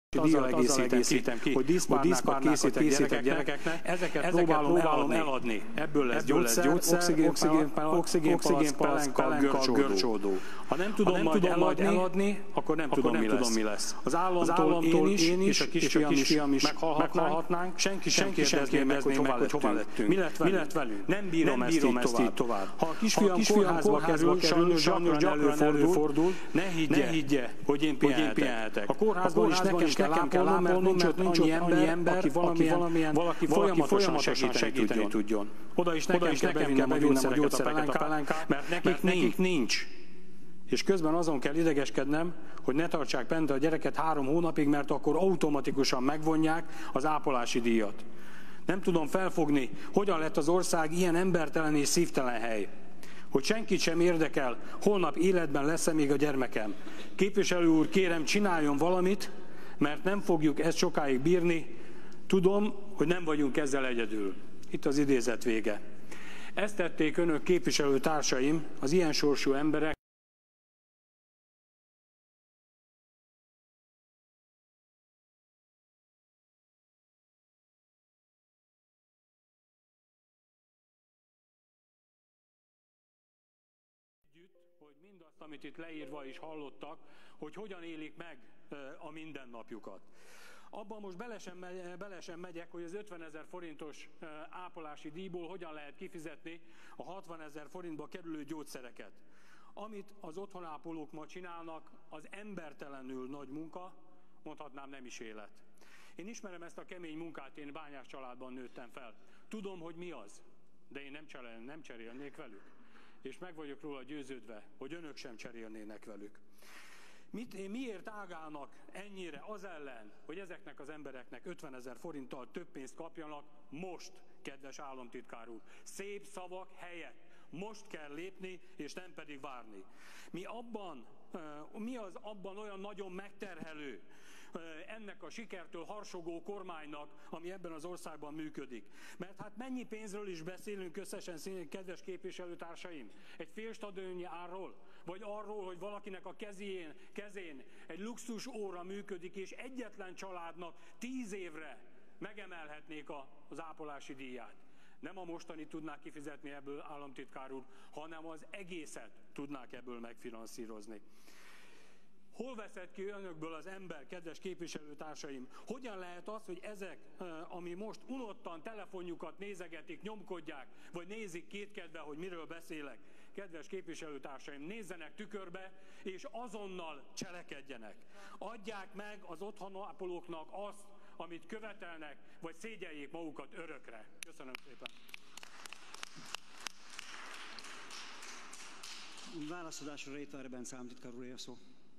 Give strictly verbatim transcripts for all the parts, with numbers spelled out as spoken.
Azzal egészítem ki, hogy díszpárnákat készítek gyerekeknek, gyerekeknek, ezeket, ezeket próbálom, próbálom eladni. eladni. Ebből lesz Ebből gyógyszer, gyógyszer oxigénpalack, pelenka, görcsódó. Ha nem tudom, ha nem majd, tudom eladni, eladni, akkor nem, akkor tudom, nem mi tudom, mi lesz. Az államtól én is, én is és a kisfiam is, is meghalhatnánk, senki sem kérdezné meg, hogy hova lettünk. Mi lett velünk? Nem bírom ezt így tovább. Ha a kisfiam kórházba kerül, sajnos gyakran előfordul, ne higgye, hogy én pihenhetek. A kórházban is nekem nekem kell ápolnom, mert nincs ott annyi ember, ember aki valamilyen, valamilyen valaki folyamatosan segíteni, segíteni tudjon. Oda is nekem, is nekem kell bevinnem a gyógyszereket, a pelenkát, mert nekik, mert nekik nincs. És közben azon kell idegeskednem, hogy ne tartsák bent a gyereket három hónapig, mert akkor automatikusan megvonják az ápolási díjat. Nem tudom felfogni, hogyan lett az ország ilyen embertelen és szívtelen hely. Hogy senkit sem érdekel, holnap életben lesz-e még a gyermekem. Képviselő úr, kérem, csináljon valamit, mert nem fogjuk ezt sokáig bírni. Tudom, hogy nem vagyunk ezzel egyedül. Itt az idézet vége. Ezt tették önök képviselő társaim, az ilyen sorsú emberek. Hogy mindazt, amit itt leírva is hallottak, hogy hogyan élik meg a mindennapjukat. Abban most bele sem, bele sem megyek, hogy az ötvenezer forintos ápolási díjból hogyan lehet kifizetni a hatvanezer forintba kerülő gyógyszereket. Amit az otthonápolók ma csinálnak, az embertelenül nagy munka, mondhatnám nem is élet. Én ismerem ezt a kemény munkát, én bányás családban nőttem fel. Tudom, hogy mi az, de én nem, cserél, nem cserélnék velük. És meg vagyok róla győződve, hogy önök sem cserélnének velük. Mit, miért ágálnak ennyire az ellen, hogy ezeknek az embereknek ötvenezer forinttal több pénzt kapjanak most, kedves államtitkár úr? Szép szavak helyett. Most kell lépni, és nem pedig várni. Mi abban, mi az abban olyan nagyon megterhelő ennek a sikertől harsogó kormánynak, ami ebben az országban működik? Mert hát mennyi pénzről is beszélünk összesen, kedves képviselőtársaim? Egy fél stadionnyi árról? Vagy arról, hogy valakinek a kezén, kezén egy luxus óra működik, és egyetlen családnak tíz évre megemelhetnék az ápolási díját? Nem a mostani tudnák kifizetni ebből, államtitkár úr, hanem az egészet tudnák ebből megfinanszírozni. Hol veszett ki önökből az ember, kedves képviselőtársaim? Hogyan lehet az, hogy ezek, ami most unottan telefonjukat nézegetik, nyomkodják, vagy nézik kétkedve, hogy miről beszélek? Kedves képviselőtársaim, nézzenek tükörbe, és azonnal cselekedjenek. Adják meg az otthonápolóknak azt, amit követelnek, vagy szégyeljék magukat örökre. Köszönöm szépen. Válaszadásra Rétár Bence államtitkár úr, a szó.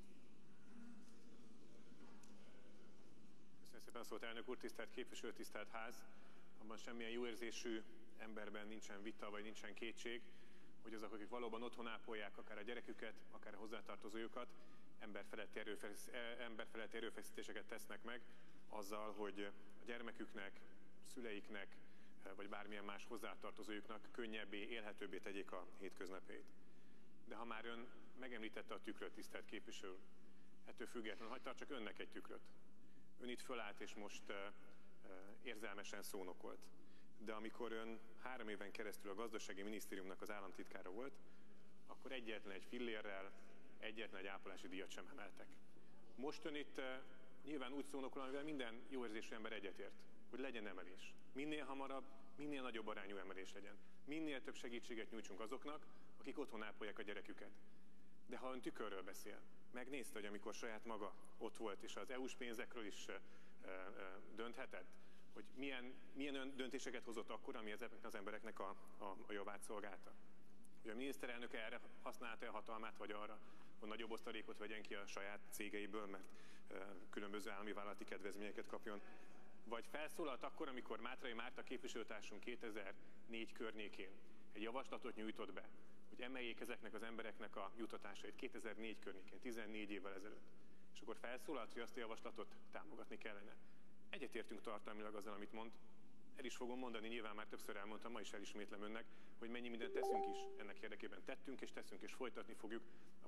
Köszönöm szépen a szót, elnök úr, tisztelt képviselő, tisztelt ház. Abban semmilyen jó érzésű emberben nincsen vita, vagy nincsen kétség, hogy azok, akik valóban otthon ápolják akár a gyereküket, akár a hozzátartozójukat, emberfeletti, erőfesz, emberfeletti erőfeszítéseket tesznek meg azzal, hogy a gyermeküknek, szüleiknek, vagy bármilyen más hozzátartozójuknak könnyebbé, élhetőbbé tegyék a hétköznapjait. De ha már ön megemlítette a tükröt, tisztelt képviselő, ettől függetlenül hagy tartsak önnek egy tükröt. Ön itt fölállt és most uh, uh, érzelmesen szónokolt. De amikor ön három éven keresztül a gazdasági minisztériumnak az államtitkára volt, akkor egyetlen egy fillérrel, egyetlen egy ápolási díjat sem emeltek. Most ön itt uh, nyilván úgy szónokol, amivel minden jó érzésű ember egyetért, hogy legyen emelés. Minél hamarabb, minél nagyobb arányú emelés legyen. Minél több segítséget nyújtsunk azoknak, akik otthon ápolják a gyereküket. De ha ön tükörről beszél, megnézte, hogy amikor saját maga ott volt, és az é u-s pénzekről is uh, uh, dönthetett, hogy milyen, milyen ön döntéseket hozott akkor, ami ezeknek az embereknek a, a, a javát szolgálta. Hogy a miniszterelnök erre használta a hatalmát, vagy arra, hogy nagyobb osztalékot vegyen ki a saját cégeiből, mert uh, különböző állami vállalati kedvezményeket kapjon. Vagy felszólalt akkor, amikor Mátrai Márta képviselőtársunk kétezer-négy környékén egy javaslatot nyújtott be, hogy emeljék ezeknek az embereknek a jutatásait kétezer-négy környékén, tizennégy évvel ezelőtt. És akkor felszólalt, hogy azt a javaslatot támogatni kellene. Egyetértünk tartalmilag azzal, amit mond. El is fogom mondani, nyilván már többször elmondtam, ma is elismétlem önnek, hogy mennyi mindent teszünk is ennek érdekében. Tettünk és teszünk és folytatni fogjuk a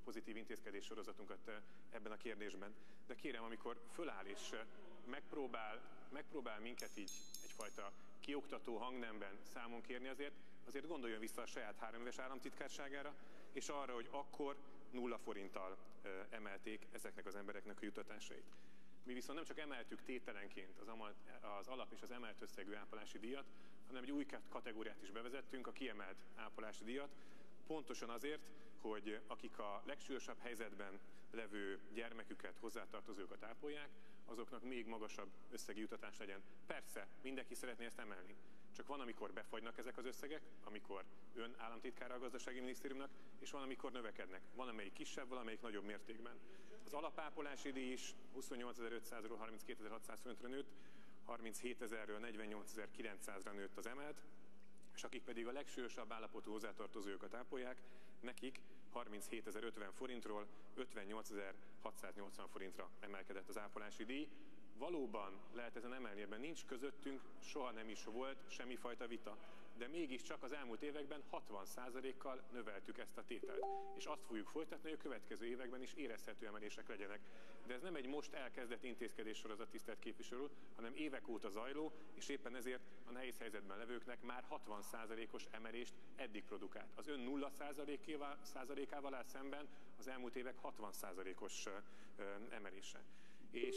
pozitív intézkedés sorozatunkat ebben a kérdésben. De kérem, amikor föláll és megpróbál, megpróbál minket így egyfajta kioktató hangnemben számon kérni, azért, azért gondoljon vissza a saját három éves államtitkárságára, és arra, hogy akkor nulla forinttal emelték ezeknek az embereknek a juttatásait. Mi viszont nem csak emeltük tételenként az, az alap és az emelt összegű ápolási díjat, hanem egy új kategóriát is bevezettünk, a kiemelt ápolási díjat, pontosan azért, hogy akik a legsúlyosabb helyzetben levő gyermeküket, hozzátartozókat ápolják, azoknak még magasabb összegi juttatás legyen. Persze, mindenki szeretné ezt emelni. Csak van, amikor befagynak ezek az összegek, amikor ön államtitkára a gazdasági minisztériumnak, és van, amikor növekednek. Van, amelyik kisebb, valamelyik nagyobb mértékben. Az alapápolási díj is huszonnyolcezer-ötszázról harminckétezer-hatszáz forintra nőtt, harminchét-ezerről negyvennyolcezer-kilencszázra nőtt az emelt, és akik pedig a legsúlyosabb állapotú hozzátartozókat ápolják, nekik harminchét-ezer-ötven forintról ötvennyolcezer-hatszáznyolcvan forintra emelkedett az ápolási díj. Valóban lehet ezen emelni, ebben nincs közöttünk, soha nem is volt semmifajta vita. De mégiscsak az elmúlt években hatvan százalékkal növeltük ezt a tételt. És azt fogjuk folytatni, hogy a következő években is érezhető emelések legyenek. De ez nem egy most elkezdett intézkedés sorozat, tisztelt képviselő, hanem évek óta zajló, és éppen ezért a nehéz helyzetben levőknek már hatvan százalékos emelést eddig produkált. Az ön nulla százalékával áll szemben az elmúlt évek hatvan százalékos emelése. És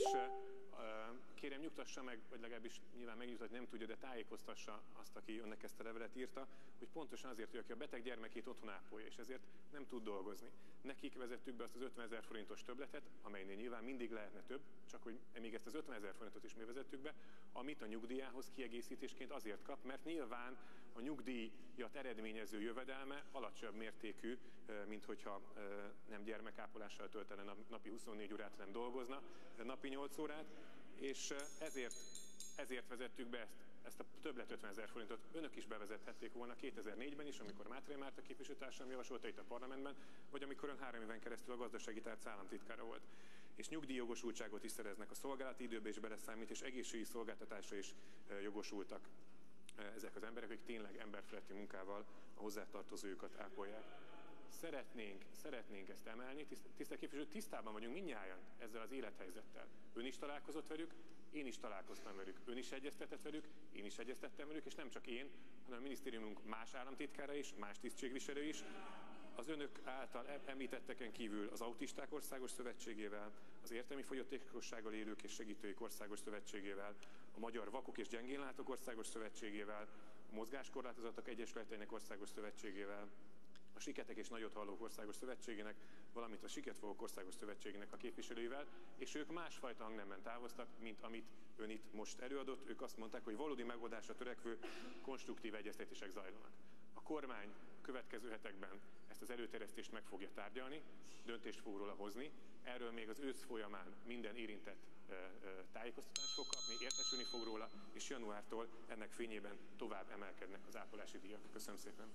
kérem, nyugtassa meg, vagy legalábbis nyilván megnyugtatni nem tudja, de tájékoztassa azt, aki önnek ezt a levelet írta, hogy pontosan azért, hogy aki a beteg gyermekét otthon ápolja, és ezért nem tud dolgozni. Nekik vezettük be azt az ötvenezer forintos többletet, amelynél nyilván mindig lehetne több, csak hogy még ezt az ötvenezer forintot is mi vezettük be, amit a nyugdíjához kiegészítésként azért kap, mert nyilván a nyugdíjat eredményező jövedelme alacsonyabb mértékű, mint hogyha nem gyermekápolással töltene napi huszonnégy órát, nem dolgozna, napi nyolc órát, és ezért, ezért vezettük be ezt, ezt a többlet ötvenezer forintot. Önök is bevezethették volna kétezer-négyben is, amikor Mátré Márta képviselőtársam javasolta itt a parlamentben, vagy amikor ön három éven keresztül a gazdasági tárca államtitkára volt. És nyugdíjjogosultságot is szereznek a szolgálati időbe is beleszámít, és egészségügyi szolgáltatásra is jogosultak ezek az emberek, akik tényleg emberfeletti munkával a hozzátartozójukat ápolják. Szeretnénk, szeretnénk ezt emelni, tisztelt képviselő, tisztában vagyunk mindnyájan ezzel az élethelyzettel. Ön is találkozott velük, én is találkoztam velük, ön is egyeztetett velük, én is egyeztettem velük, és nem csak én, hanem a minisztériumunk más államtitkára is, más tisztségviselő is. Az önök által említetteken kívül az Autisták Országos Szövetségével, az Értelmi Fogyatékossággal Élők és Segítőik Országos Szövetségével, a Magyar Vakok és Gyengénlátók Országos Szövetségével, a Mozgáskorlátozottak Egyesületeinek Országos Szövetségével, a Siketek és Nagyothallók Országos Szövetségének, valamint a Siketfogók Országos Szövetségének a képviselőivel, és ők másfajta hangnemben távoztak, mint amit ön itt most előadott. Ők azt mondták, hogy valódi megoldásra törekvő konstruktív egyeztetések zajlanak. A kormány következő hetekben ezt az előterjesztést meg fogja tárgyalni, döntést fog róla hozni. Erről még az ősz folyamán minden érintett e, e, tájékoztatást fog kapni, értesülni fog róla, és januártól ennek fényében tovább emelkednek az ápolási díjak. Köszönöm szépen!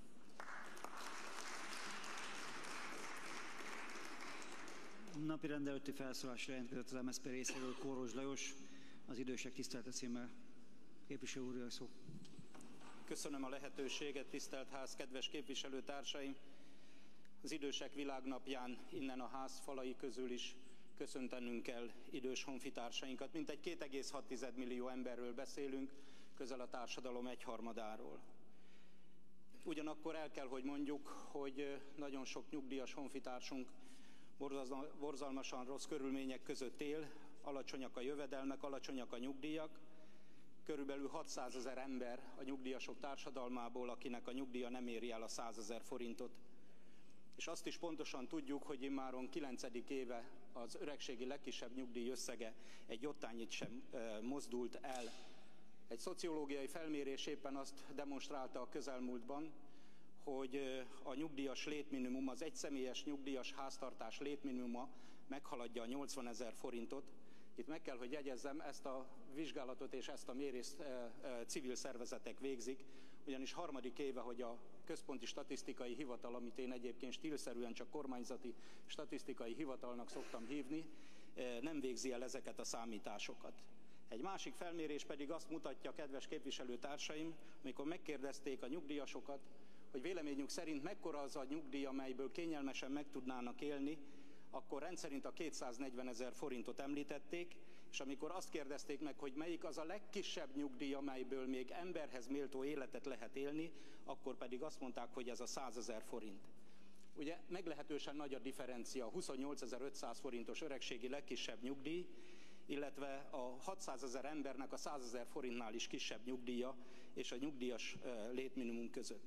Napi rend előtti felszólásra jelentkezett az em es zé pé részéről Kóros Lajos, az Idősek tisztelete címmel. Képviselő úr, szó. Köszönöm a lehetőséget, tisztelt ház, kedves képviselőtársaim! Az Idősek Világnapján innen a ház falai közül is köszöntenünk kell idős honfitársainkat. Mintegy két egész hat millió emberről beszélünk, közel a társadalom egyharmadáról. Ugyanakkor el kell, hogy mondjuk, hogy nagyon sok nyugdíjas honfitársunk borzalmasan rossz körülmények között él, alacsonyak a jövedelmek, alacsonyak a nyugdíjak. Körülbelül hatszázezer ember a nyugdíjasok társadalmából, akinek a nyugdíja nem éri el a százezer forintot. És azt is pontosan tudjuk, hogy immáron kilencedik éve az öregségi legkisebb nyugdíj összege egy jottányit sem e, mozdult el. Egy szociológiai felmérés éppen azt demonstrálta a közelmúltban, hogy a nyugdíjas létminimum, az egyszemélyes nyugdíjas háztartás létminimuma meghaladja a nyolcvanezer forintot. Itt meg kell, hogy jegyezzem, ezt a vizsgálatot és ezt a mérést e, e, civil szervezetek végzik, ugyanis harmadik éve, hogy a Központi Statisztikai Hivatal, amit én egyébként stílszerűen csak kormányzati statisztikai hivatalnak szoktam hívni, e, nem végzi el ezeket a számításokat. Egy másik felmérés pedig azt mutatja, kedves képviselőtársaim, amikor megkérdezték a nyugdíjasokat, hogy véleményünk szerint mekkora az a nyugdíj, amelyből kényelmesen meg tudnának élni, akkor rendszerint a kétszáznegyvenezer forintot említették, és amikor azt kérdezték meg, hogy melyik az a legkisebb nyugdíj, amelyből még emberhez méltó életet lehet élni, akkor pedig azt mondták, hogy ez a százezer forint. Ugye meglehetősen nagy a differencia, a huszonnyolcezer-ötszáz forintos öregségi legkisebb nyugdíj, illetve a hatszázezer embernek a százezer forintnál is kisebb nyugdíja és a nyugdíjas létminimum között.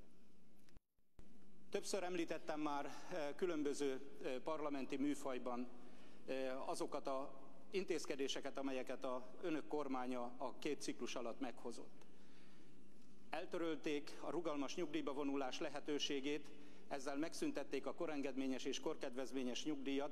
Többször említettem már különböző parlamenti műfajban azokat az intézkedéseket, amelyeket az önök kormánya a két ciklus alatt meghozott. Eltörölték a rugalmas nyugdíjba vonulás lehetőségét, ezzel megszüntették a korengedményes és korkedvezményes nyugdíjat,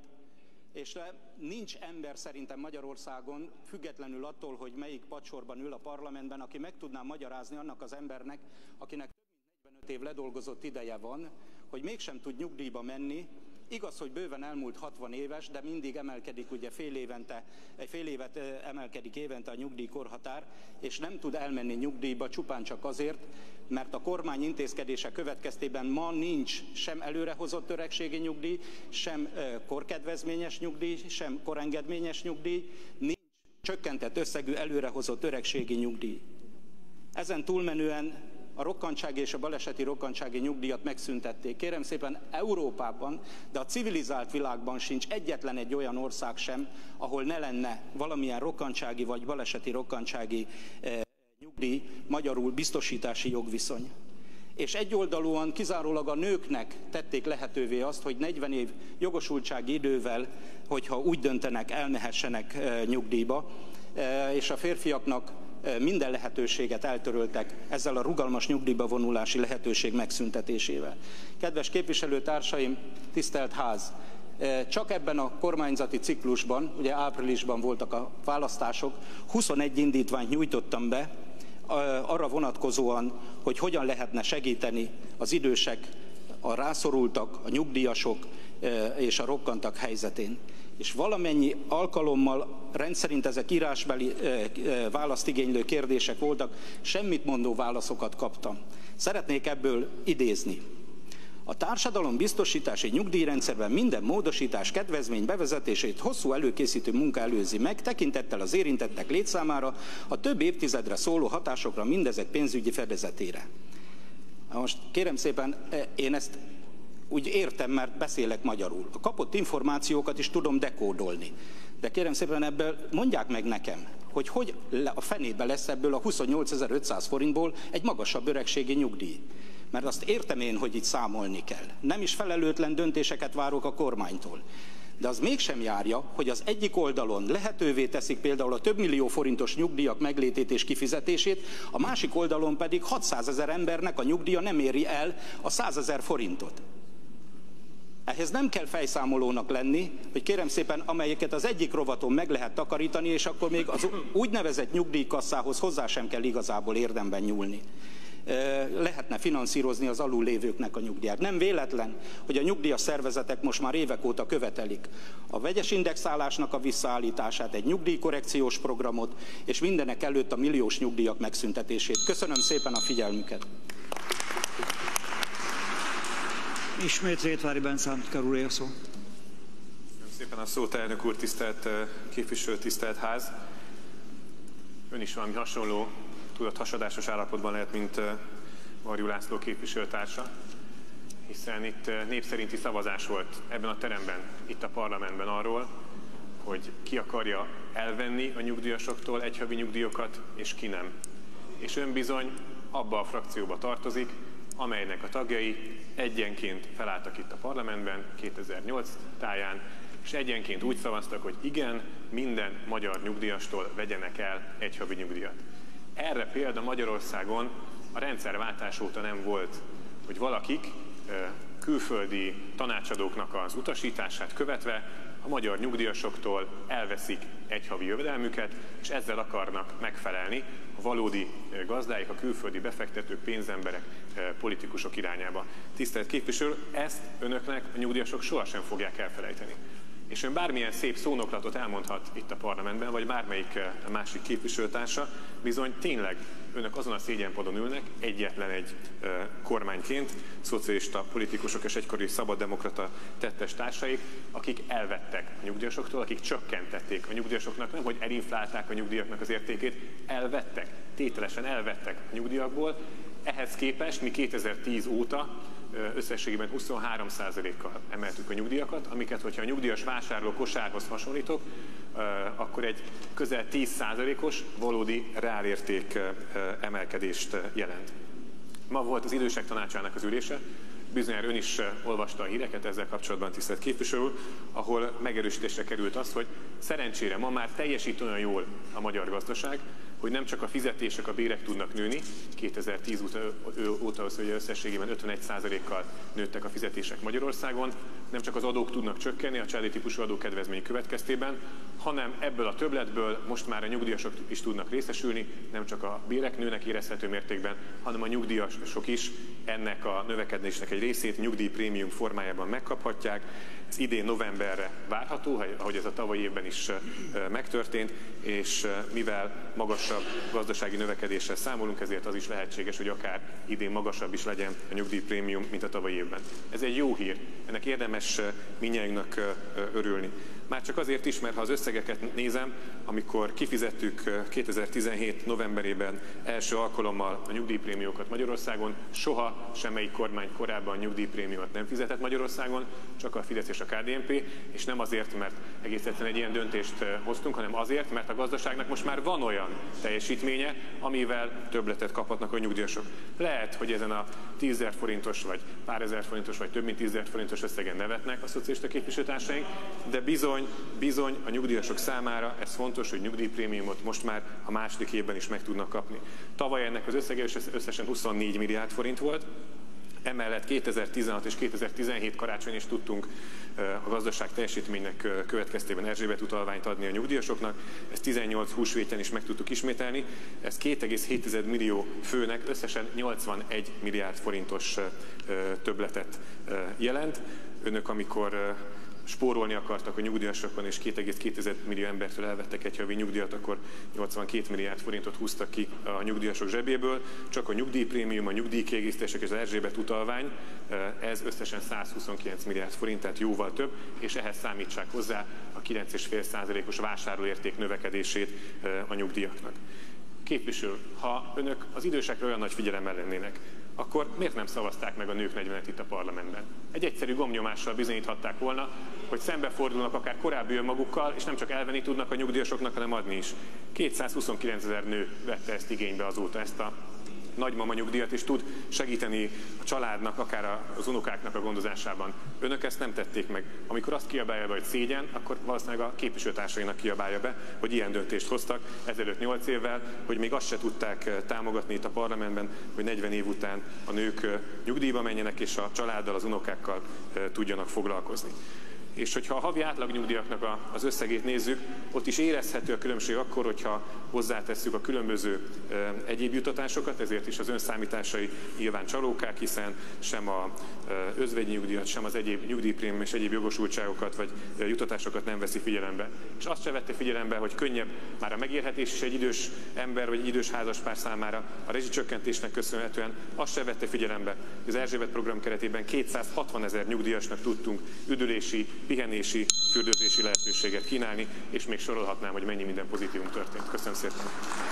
és nincs ember szerintem Magyarországon, függetlenül attól, hogy melyik padsorban ül a parlamentben, aki meg tudná magyarázni annak az embernek, akinek több mint negyvenöt év ledolgozott ideje van, hogy mégsem tud nyugdíjba menni. Igaz, hogy bőven elmúlt hatvan éves, de mindig emelkedik, ugye fél évente, egy fél évet emelkedik évente a nyugdíjkorhatár, és nem tud elmenni nyugdíjba csupán csak azért, mert a kormány intézkedése következtében ma nincs sem előrehozott öregségi nyugdíj, sem korkedvezményes nyugdíj, sem korengedményes nyugdíj, nincs csökkentett összegű előrehozott öregségi nyugdíj. Ezen túlmenően a rokkantsági és a baleseti rokkantsági nyugdíjat megszüntették. Kérem szépen, Európában, de a civilizált világban sincs egyetlen egy olyan ország sem, ahol ne lenne valamilyen rokkantsági vagy baleseti rokkantsági eh, nyugdíj, magyarul biztosítási jogviszony. És egyoldalúan kizárólag a nőknek tették lehetővé azt, hogy negyven év jogosultsági idővel, hogyha úgy döntenek, elmehessenek eh, nyugdíjba, eh, és a férfiaknak minden lehetőséget eltöröltek ezzel a rugalmas nyugdíjba vonulási lehetőség megszüntetésével. Kedves képviselőtársaim, tisztelt ház! Csak ebben a kormányzati ciklusban, ugye áprilisban voltak a választások, huszonegy indítványt nyújtottam be arra vonatkozóan, hogy hogyan lehetne segíteni az idősek, a rászorultak, a nyugdíjasok és a rokkantak helyzetén. És valamennyi alkalommal rendszerint ezek írásbeli választ igénylő kérdések voltak, semmit mondó válaszokat kaptam. Szeretnék ebből idézni. A társadalombiztosítási nyugdíjrendszerben minden módosítás, kedvezmény bevezetését hosszú előkészítő munka előzi meg, tekintettel az érintettek létszámára, a több évtizedre szóló hatásokra, mindezek pénzügyi fedezetére. Most kérem szépen, én ezt úgy értem, mert beszélek magyarul. A kapott információkat is tudom dekódolni. De kérem szépen, ebből mondják meg nekem, hogy hogy a fenébe lesz ebből a huszonnyolcezer-ötszáz forintból egy magasabb öregségi nyugdíj. Mert azt értem én, hogy itt számolni kell. Nem is felelőtlen döntéseket várok a kormánytól. De az mégsem járja, hogy az egyik oldalon lehetővé teszik például a több millió forintos nyugdíjak meglétét és kifizetését, a másik oldalon pedig hatszázezer embernek a nyugdíja nem éri el a százezer forintot. Ehhez nem kell fejszámolónak lenni, hogy kérem szépen, amelyeket az egyik rovaton meg lehet takarítani, és akkor még az úgynevezett nyugdíjkasszához hozzá sem kell igazából érdemben nyúlni. Lehetne finanszírozni az alul lévőknek a nyugdíját. Nem véletlen, hogy a nyugdíjas szervezetek most már évek óta követelik a vegyes indexálásnak a visszaállítását, egy nyugdíjkorrekciós programot, és mindenek előtt a milliós nyugdíjak megszüntetését. Köszönöm szépen a figyelmüket! Ismét Rétvári Bence úr, a szó. Köszönöm szépen a szót, elnök úr, tisztelt képviselő, tisztelt ház. Ön is valami hasonló tudathasadásos állapotban lehet, mint Varjú László képviselőtársa, hiszen itt népszerinti szavazás volt ebben a teremben, itt a parlamentben arról, hogy ki akarja elvenni a nyugdíjasoktól egyhavi nyugdíjokat, és ki nem. És ön bizony abba a frakcióba tartozik, amelynek a tagjai egyenként felálltak itt a parlamentben kétezer-nyolc táján, és egyenként úgy szavaztak, hogy igen, minden magyar nyugdíjastól vegyenek el egyhavi nyugdíjat. Erre példa Magyarországon a rendszerváltás óta nem volt, hogy valakik külföldi tanácsadóknak az utasítását követve a magyar nyugdíjasoktól elveszik egyhavi jövedelmüket, és ezzel akarnak megfelelni a valódi gazdáik, a külföldi befektetők, pénzemberek, politikusok irányába. Tisztelt képviselő, ezt önöknek a nyugdíjasok sohasem fogják elfelejteni. És ön bármilyen szép szónoklatot elmondhat itt a parlamentben, vagy bármelyik másik képviselőtársa, bizony tényleg önök azon a szégyenpadon ülnek, egyetlen egy kormányként, szocialista politikusok és egykori szabaddemokrata tettes társaik, akik elvettek a nyugdíjasoktól, akik csökkentették a nyugdíjasoknak, nem hogy elinflálták a nyugdíjaknak az értékét, elvettek, tételesen elvettek a nyugdíjakból. Ehhez képest mi kétezer-tíz óta összességében huszonhárom százalékkal emeltük a nyugdíjakat, amiket, hogyha a nyugdíjas vásárló kosárhoz hasonlítok, akkor egy közel tíz százalékos valódi reálérték emelkedést jelent. Ma volt az Idősek Tanácsának az ülése, bizonyára ön is olvasta a híreket ezzel kapcsolatban, tisztelt képviselő, ahol megerősítésre került az, hogy szerencsére ma már teljesít olyan jól a magyar gazdaság, hogy nem csak a fizetések, a bérek tudnak nőni, kétezer-tíz óta az, hogy összességében ötvenegy százalékkal nőttek a fizetések Magyarországon, nem csak az adók tudnak csökkenni a családi típusú adókedvezmény következtében, hanem ebből a többletből most már a nyugdíjasok is tudnak részesülni, nem csak a bérek nőnek érezhető mértékben, hanem a nyugdíjasok is ennek a növekedésnek egy részét nyugdíjprémium formájában megkaphatják. Ez idén novemberre várható, ahogy ez a tavalyi évben is megtörtént, és mivel magasabb gazdasági növekedéssel számolunk, ezért az is lehetséges, hogy akár idén magasabb is legyen a nyugdíjprémium, mint a tavalyi évben. Ez egy jó hír, ennek érdemes mindnyájunknak örülni. Már csak azért is, mert ha az összegeket nézem, amikor kifizettük kétezer-tizenhét novemberében első alkalommal a nyugdíjprémiókat Magyarországon, soha semmelyik kormány korábban nyugdíjprémiót nem fizetett Magyarországon, csak a Fidesz és a ká dé en pé, és nem azért, mert egész egyszerűen egy ilyen döntést hoztunk, hanem azért, mert a gazdaságnak most már van olyan teljesítménye, amivel többletet kaphatnak a nyugdíjasok. Lehet, hogy ezen a tízezer forintos, vagy pár ezer forintos, vagy több mint tízezer forintos összegen nevetnek a szocialista képviselőtársaink, de bizony, bizony a nyugdíjasok számára ez fontos, hogy nyugdíjprémiumot most már a második évben is meg tudnak kapni. Tavaly ennek az összege összesen huszonnégy milliárd forint volt, emellett kétezer-tizenhat és kétezer-tizenhét karácsony is tudtunk a gazdaság teljesítménynek következtében Erzsébet utalványt adni a nyugdíjasoknak, ezt tizennyolc húsvéten is meg tudtuk ismételni, ez két egész hét millió főnek összesen nyolcvanegy milliárd forintos többletet jelent. Önök, amikor spórolni akartak a nyugdíjasokon, és két egész két millió embertől elvettek egy havi nyugdíjat, akkor nyolcvankét milliárd forintot húztak ki a nyugdíjasok zsebéből. Csak a nyugdíjprémium, a nyugdíjkiegészítések és az Erzsébet utalvány, ez összesen százhuszonkilenc milliárd forint, tehát jóval több, és ehhez számítsák hozzá a kilenc egész öt százalékos vásárlóérték növekedését a nyugdíjaknak. Képviselő, ha önök az idősekre olyan nagy figyelemmel lennének, akkor miért nem szavazták meg a nők negyvenet itt a parlamentben? Egy egyszerű gombnyomással bizonyíthatták volna, hogy szembefordulnak akár korábbi önmagukkal, és nem csak elvenni tudnak a nyugdíjasoknak, hanem adni is. kétszázhuszonkilencezer nő vette ezt igénybe azóta, ezt a nagymama nyugdíjat, és tud segíteni a családnak, akár az unokáknak a gondozásában. Önök ezt nem tették meg. Amikor azt kiabálja be, hogy szégyen, akkor valószínűleg a képviselőtársainak kiabálja be, hogy ilyen döntést hoztak ezelőtt nyolc évvel, hogy még azt se tudták támogatni itt a parlamentben, hogy negyven év után a nők nyugdíjba menjenek, és a családdal, az unokákkal tudjanak foglalkozni. És hogyha a havi átlagnyugdíjaknak az összegét nézzük, ott is érezhető a különbség akkor, hogyha hozzátesszük a különböző egyéb juttatásokat, ezért is az önszámításai nyilván csalókák, hiszen sem a özvegyi nyugdíjat, sem az egyéb nyugdíjprémium és egyéb jogosultságokat vagy juttatásokat nem veszi figyelembe. És azt se vette figyelembe, hogy könnyebb már a megélhetés is egy idős ember vagy egy idős házaspár számára a rezsicsökkentésnek köszönhetően, azt se vette figyelembe, hogy az Erzsébet program keretében kétszázhatvanezer nyugdíjasnak tudtunk üdülési, pihenési, fürdőzési lehetőséget kínálni, és még sorolhatnám, hogy mennyi minden pozitívum történt. Köszönöm szépen!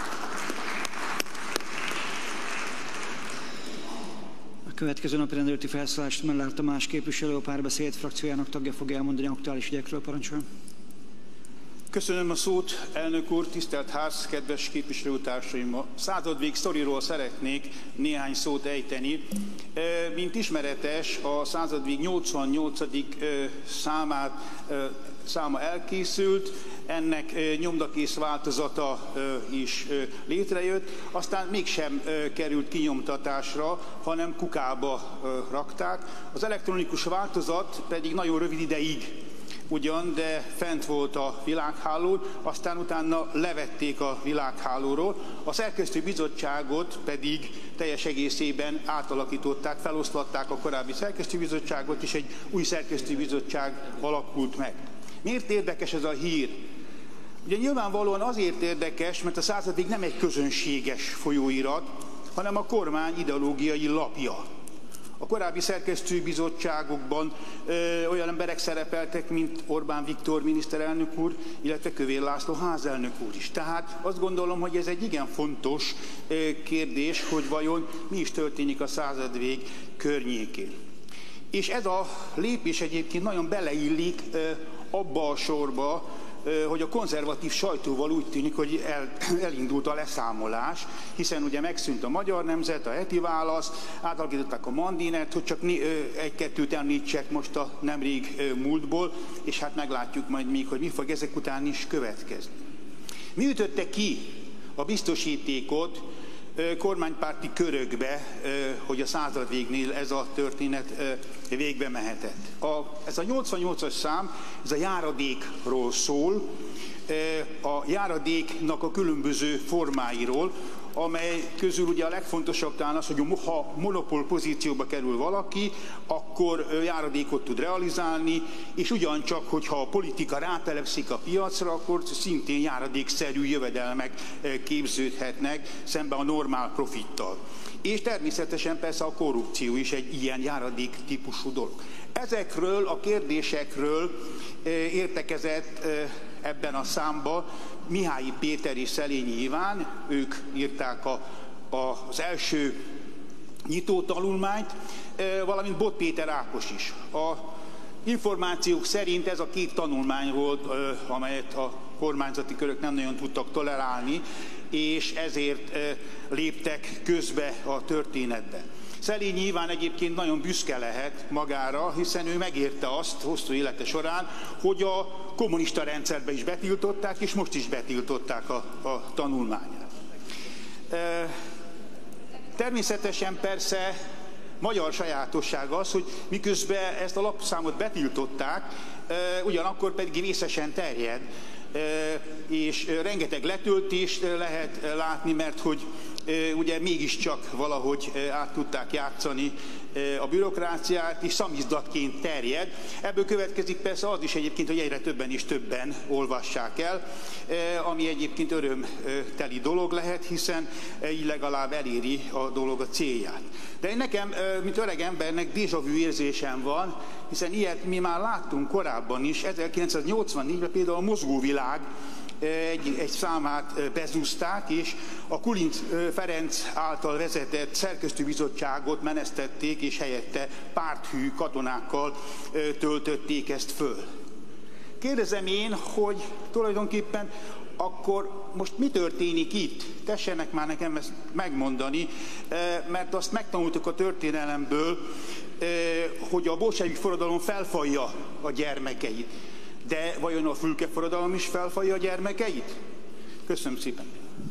A következő napi rendelőtti felszólalást Mellár Tamás képviselő, a Párbeszéd frakciójának tagja fogja elmondani aktuális ügyekről, parancsoljon. Köszönöm a szót, elnök úr, tisztelt ház, kedves képviselőtársaim! A századvég sztoriról szeretnék néhány szót ejteni. Mint ismeretes, a századvég nyolcvannyolcadik számát, száma elkészült, ennek nyomdakész változata is létrejött, aztán mégsem került kinyomtatásra, hanem kukába rakták. Az elektronikus változat pedig nagyon rövid ideig ugyan, de fent volt a világhálón, aztán utána levették a világhálóról, a szerkesztő bizottságot pedig teljes egészében átalakították, feloszlatták a korábbi szerkesztő bizottságot, és egy új szerkesztő bizottság alakult meg. Miért érdekes ez a hír? Ugye nyilvánvalóan azért érdekes, mert a Századvég nem egy közönséges folyóirat, hanem a kormány ideológiai lapja. A korábbi szerkesztőbizottságokban ö, olyan emberek szerepeltek, mint Orbán Viktor miniszterelnök úr, illetve Kövér László házelnök úr is. Tehát azt gondolom, hogy ez egy igen fontos ö, kérdés, hogy vajon mi is történik a Századvég környékén. És ez a lépés egyébként nagyon beleillik ö, abba a sorba, hogy a konzervatív sajtóval úgy tűnik, hogy el, elindult a leszámolás, hiszen ugye megszűnt a Magyar Nemzet, a Heti Válasz, átalakították a Mandinet, hogy csak egy-kettőt említsek most a nemrég múltból, és hát meglátjuk majd még, hogy mi fog ezek után is következni. Mi ütötte ki a biztosítékot kormánypárti körökbe, hogy a Századvégnél ez a történet végbe mehetett. A, ez a nyolcvannyolcas szám, ez a járadékról szól, a járadéknak a különböző formáiról, amely közül ugye a legfontosabb talán az, hogy ha monopól pozícióba kerül valaki, akkor járadékot tud realizálni, és ugyancsak, hogyha a politika rátelepszik a piacra, akkor szintén járadékszerű jövedelmek képződhetnek szemben a normál profittal. És természetesen persze a korrupció is egy ilyen járadék típusú dolog. Ezekről a kérdésekről értekezett ebben a számban Mihályi Péter és Szelényi Iván, ők írták a, a, az első nyitótanulmányt, valamint Bot Péter Ákos is. A információk szerint ez a két tanulmány volt, amelyet a kormányzati körök nem nagyon tudtak tolerálni, és ezért léptek közbe a történetbe. Szelényi Iván egyébként nagyon büszke lehet magára, hiszen ő megérte azt hosszú élete során, hogy a kommunista rendszerbe is betiltották, és most is betiltották a, a tanulmányát. E, természetesen persze magyar sajátosság az, hogy miközben ezt a lapszámot betiltották, e, ugyanakkor pedig vészesen terjed, e, és rengeteg letöltést lehet látni, mert hogy ugye mégiscsak valahogy át tudták játszani a bürokráciát, és szamizdatként terjed. Ebből következik persze az is egyébként, hogy egyre többen és többen olvassák el, ami egyébként örömteli dolog lehet, hiszen így legalább eléri a dolog a célját. De én nekem, mint öreg embernek déjà vu érzésem van, hiszen ilyet mi már láttunk korábban is, ezerkilencszáznyolcvannégyben például a Mozgóvilág Egy, egy számát bezúzták, és a Kulinc Ferenc által vezetett szerkesztőbizottságot menesztették, és helyette párthű katonákkal töltötték ezt föl. Kérdezem én, hogy tulajdonképpen akkor most mi történik itt? Tessenek már nekem ezt megmondani, mert azt megtanultuk a történelemből, hogy a bolsevik forradalom felfalja a gyermekeit. De vajon a fülkeforradalom is felfalja a gyermekeit? Köszönöm szépen.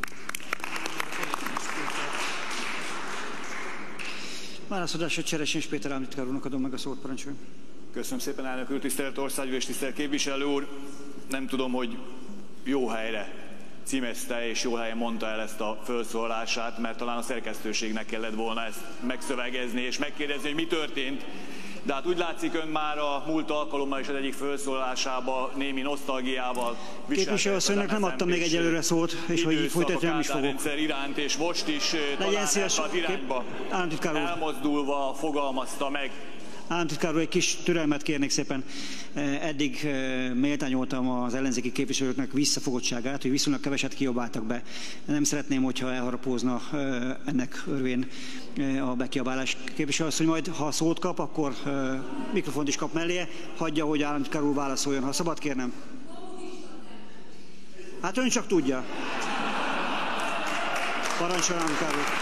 Válaszadásra Cseresnyés Péter államtitkár úrnak adom meg a szót, parancsoljon. Köszönöm szépen, elnök úr, tisztelt országgyűlés, tisztelt képviselő úr. Nem tudom, hogy jó helyre címezte és jó helyen mondta el ezt a felszólalását, mert talán a szerkesztőségnek kellett volna ezt megszövegezni és megkérdezni, hogy mi történt. De hát úgy látszik, ön már a múlt alkalommal is az egyik felszólalásában némi nosztalgiával viselkedett. Képviselőasszonynak nem adtam még egyelőre szót, és hogy így folytatni nem is fogok. rendszer iránt, és most is talán ebbe az irányba elmozdulva fogalmazta meg. Államtitkár úr, egy kis türelmet kérnék szépen. Eddig méltányoltam az ellenzéki képviselőknek visszafogottságát, hogy viszonylag keveset kiabáltak be. Nem szeretném, hogyha elharapózna ennek örvén a bekiabálás. Képviselő azt, hogy majd ha szót kap, akkor mikrofont is kap mellé, hagyja, hogy államtitkár úr válaszoljon. Ha szabad kérnem. Hát ön csak tudja. Parancsoljon, államtitkár úr.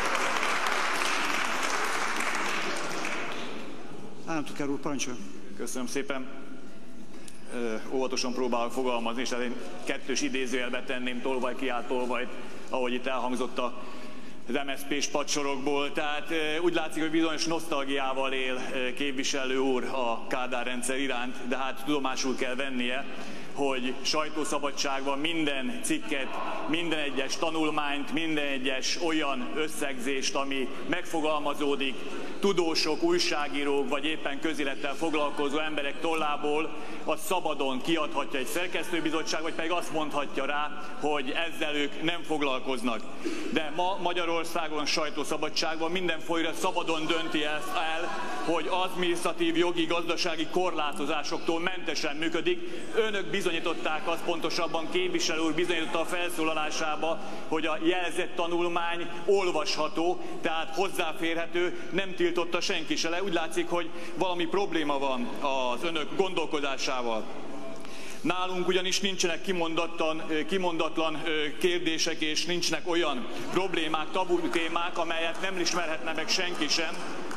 Államtitkár úr, parancsoljon. Köszönöm szépen. Ö, óvatosan próbálok fogalmazni, és én kettős idézőjelbe tenném tolvaj kiállt tolvajt, ahogy itt elhangzott az em es zé pés padsorokból. Tehát ö, úgy látszik, hogy bizonyos nosztalgiával él ö, képviselő úr a Kádár rendszer iránt, de hát tudomásul kell vennie, hogy sajtószabadság van, minden cikket, minden egyes tanulmányt, minden egyes olyan összegzést, ami megfogalmazódik tudósok, újságírók, vagy éppen közélettel foglalkozó emberek tollából, az szabadon kiadhatja egy szerkesztőbizottság, vagy pedig azt mondhatja rá, hogy ezzel ők nem foglalkoznak. De ma Magyarországon sajtószabadság van, minden folyóirat szabadon dönti ezt el, hogy adminisztratív, jogi, gazdasági korlátozásoktól mentesen működik. Önök bizonyították azt, pontosabban képviselő úr bizonyította a felszólalásába, hogy a jelzett tanulmány olvasható, tehát hozzáférhető, nem tiltotta senki se le. Úgy látszik, hogy valami probléma van az önök gondolkodásával. Nálunk ugyanis nincsenek kimondatlan, kimondatlan kérdések, és nincsenek olyan problémák, tabu témák, amelyet nem ismerhetne meg senki sem,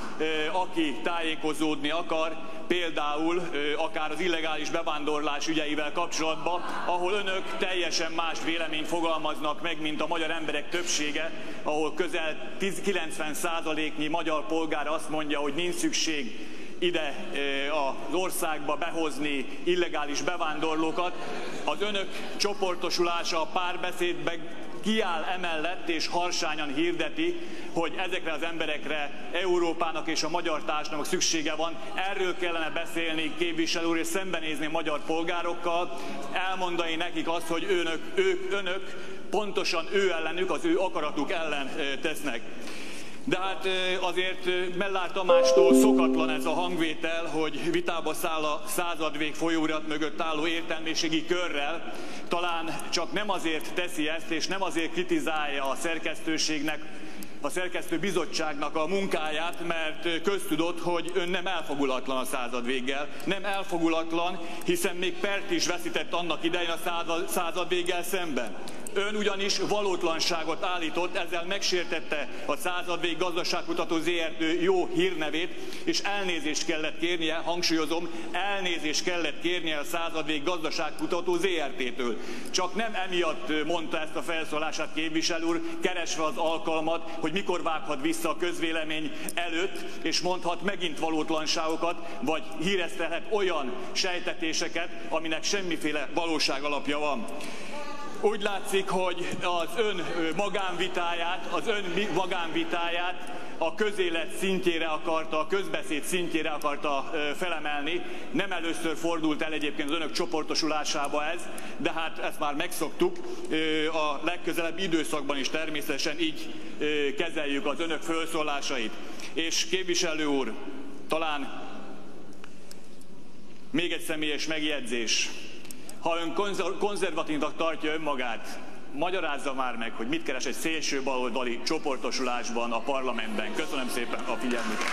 aki tájékozódni akar, például akár az illegális bevándorlás ügyeivel kapcsolatban, ahol önök teljesen más véleményt fogalmaznak meg, mint a magyar emberek többsége, ahol közel kilencven százaléknyi magyar polgár azt mondja, hogy nincs szükség ide az országba behozni illegális bevándorlókat. Az önök csoportosulása a Párbeszédben kiáll emellett és harsányan hirdeti, hogy ezekre az emberekre Európának és a magyar társadalomnak szüksége van. Erről kellene beszélni, képviselő úr, és szembenézni a magyar polgárokkal, elmondani nekik azt, hogy önök, ők, önök pontosan ő ellenük, az ő akaratuk ellen tesznek. De hát azért Mellár Tamástól szokatlan ez a hangvétel, hogy vitába száll a századvég folyóirat mögött álló értelmiségi körrel. Talán csak nem azért teszi ezt, és nem azért kritizálja a szerkesztőségnek, a szerkesztő bizottságnak a munkáját, mert köztudott, hogy ön nem elfogulatlan a századvéggel. Nem elfogulatlan, hiszen még pert is veszített annak idején a századvéggel szemben. Ön ugyanis valótlanságot állított, ezzel megsértette a Századvég Gazdaságkutató zé er té jó hírnevét, és elnézést kellett kérnie, hangsúlyozom, elnézést kellett kérnie a Századvég Gazdaságkutató zé er té-től. Csak nem emiatt mondta ezt a felszólását képviselő úr, keresve az alkalmat, hogy mikor vághat vissza a közvélemény előtt, és mondhat megint valótlanságokat, vagy híresztelhet olyan sejtetéseket, aminek semmiféle valóság alapja van. Úgy látszik, hogy az ön magánvitáját, az ön magánvitáját a közélet szintjére akarta, a közbeszéd szintjére akarta felemelni. Nem először fordult el egyébként az önök csoportosulásába ez, de hát ezt már megszoktuk. A legközelebbi időszakban is természetesen így kezeljük az önök felszólásait. És képviselő úr, talán még egy személyes megjegyzés. Ha ön konzervatívnak tartja önmagát, magyarázza már meg, hogy mit keres egy szélső baloldali csoportosulásban a parlamentben. Köszönöm szépen a figyelmüket.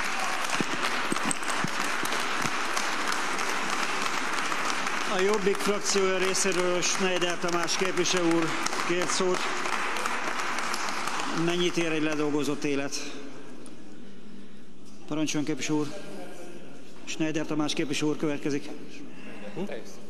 A Jobbik frakció részéről Schneider Tamás képviselő úr kért szót. Mennyit ér egy ledolgozott élet? Parancsoljon, képviselő úr. Schneider Tamás képviselő úr következik. Hm?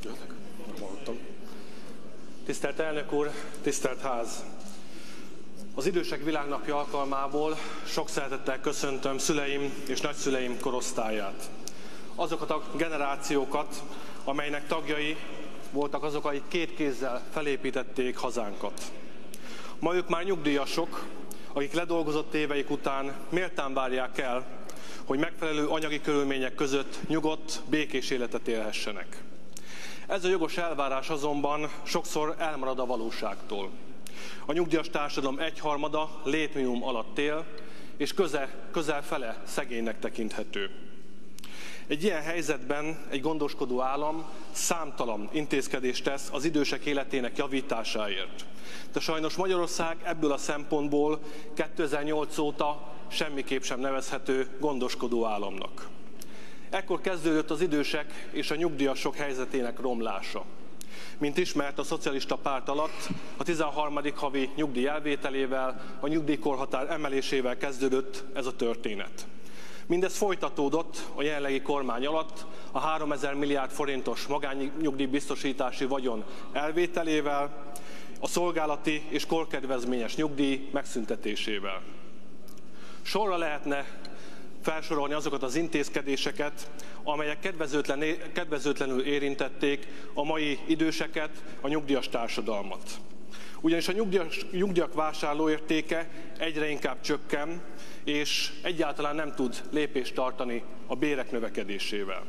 Tisztelt elnök úr, tisztelt ház! Az Idősek Világnapja alkalmából sok szeretettel köszöntöm szüleim és nagyszüleim korosztályát. Azokat a generációkat, amelynek tagjai voltak azok, akik két kézzel felépítették hazánkat. Ma ők már nyugdíjasok, akik ledolgozott éveik után méltán várják el, hogy megfelelő anyagi körülmények között nyugodt, békés életet élhessenek. Ez a jogos elvárás azonban sokszor elmarad a valóságtól. A nyugdíjas társadalom egyharmada létminimum alatt él, és közel, közel fele szegénynek tekinthető. Egy ilyen helyzetben egy gondoskodó állam számtalan intézkedést tesz az idősek életének javításáért. De sajnos Magyarország ebből a szempontból kétezer-nyolc óta semmiképp sem nevezhető gondoskodó államnak. Ekkor kezdődött az idősek és a nyugdíjasok helyzetének romlása. Mint ismert, a szocialista párt alatt a tizenharmadik havi nyugdíj elvételével, a nyugdíjkorhatár emelésével kezdődött ez a történet. Mindez folytatódott a jelenlegi kormány alatt a háromezer milliárd forintos magánnyugdíjbiztosítási vagyon elvételével, a szolgálati és korkedvezményes nyugdíj megszüntetésével. Sorra lehetne felsorolni azokat az intézkedések, amelyek kedvezőtlen, kedvezőtlenül érintették a mai időseket, a nyugdíjas társadalmat. Ugyanis a nyugdíjas, nyugdíjak vásárlóértéke egyre inkább csökken, és egyáltalán nem tud lépést tartani a bérek növekedésével.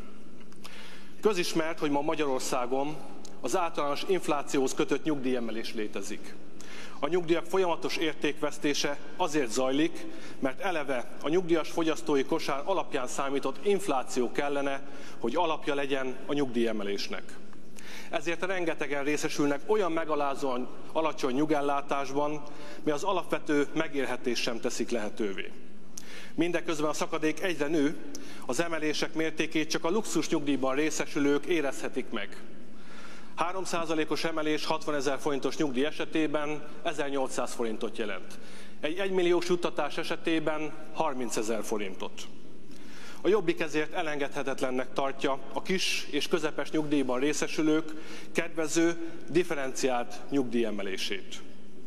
Közismert, hogy ma Magyarországon az általános inflációhoz kötött nyugdíjemelés létezik. A nyugdíjak folyamatos értékvesztése azért zajlik, mert eleve a nyugdíjas fogyasztói kosár alapján számított infláció kellene, hogy alapja legyen a nyugdíjemelésnek. Ezért rengetegen részesülnek olyan megalázóan alacsony nyugellátásban, mely az alapvető megélhetést sem teszik lehetővé. Mindeközben a szakadék egyre nő, az emelések mértékét csak a luxus nyugdíjban részesülők érezhetik meg. három százalékos emelés hatvanezer forintos nyugdíj esetében ezernyolcszáz forintot jelent. Egy egymilliós juttatás esetében harmincezer forintot. A Jobbik ezért elengedhetetlennek tartja a kis és közepes nyugdíjban részesülők kedvező, differenciált nyugdíjemelését.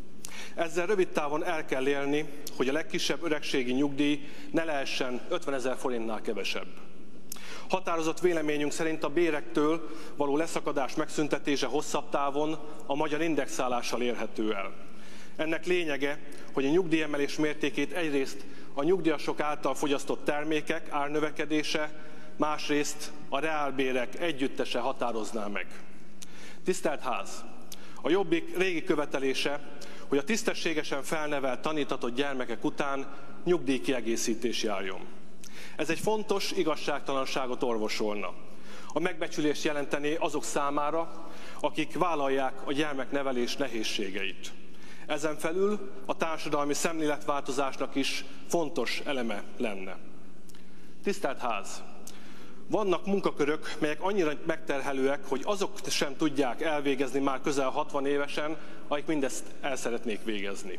Ezzel rövid távon el kell élni, hogy a legkisebb öregségi nyugdíj ne lehessen ötvenezer forintnál kevesebb. Határozott véleményünk szerint a bérektől való leszakadás megszüntetése hosszabb távon a magyar indexálással érhető el. Ennek lényege, hogy a nyugdíjemelés mértékét egyrészt a nyugdíjasok által fogyasztott termékek árnövekedése, másrészt a reálbérek együttese határozná meg. Tisztelt Ház! A Jobbik régi követelése, hogy a tisztességesen felnevelt, tanítatott gyermekek után nyugdíjkiegészítés járjon. Ez egy fontos igazságtalanságot orvosolna. A megbecsülést jelentené azok számára, akik vállalják a gyermeknevelés nehézségeit. Ezen felül a társadalmi szemléletváltozásnak is fontos eleme lenne. Tisztelt Ház! Vannak munkakörök, melyek annyira megterhelőek, hogy azok sem tudják elvégezni már közel hatvan évesen, akik mindezt el szeretnék végezni.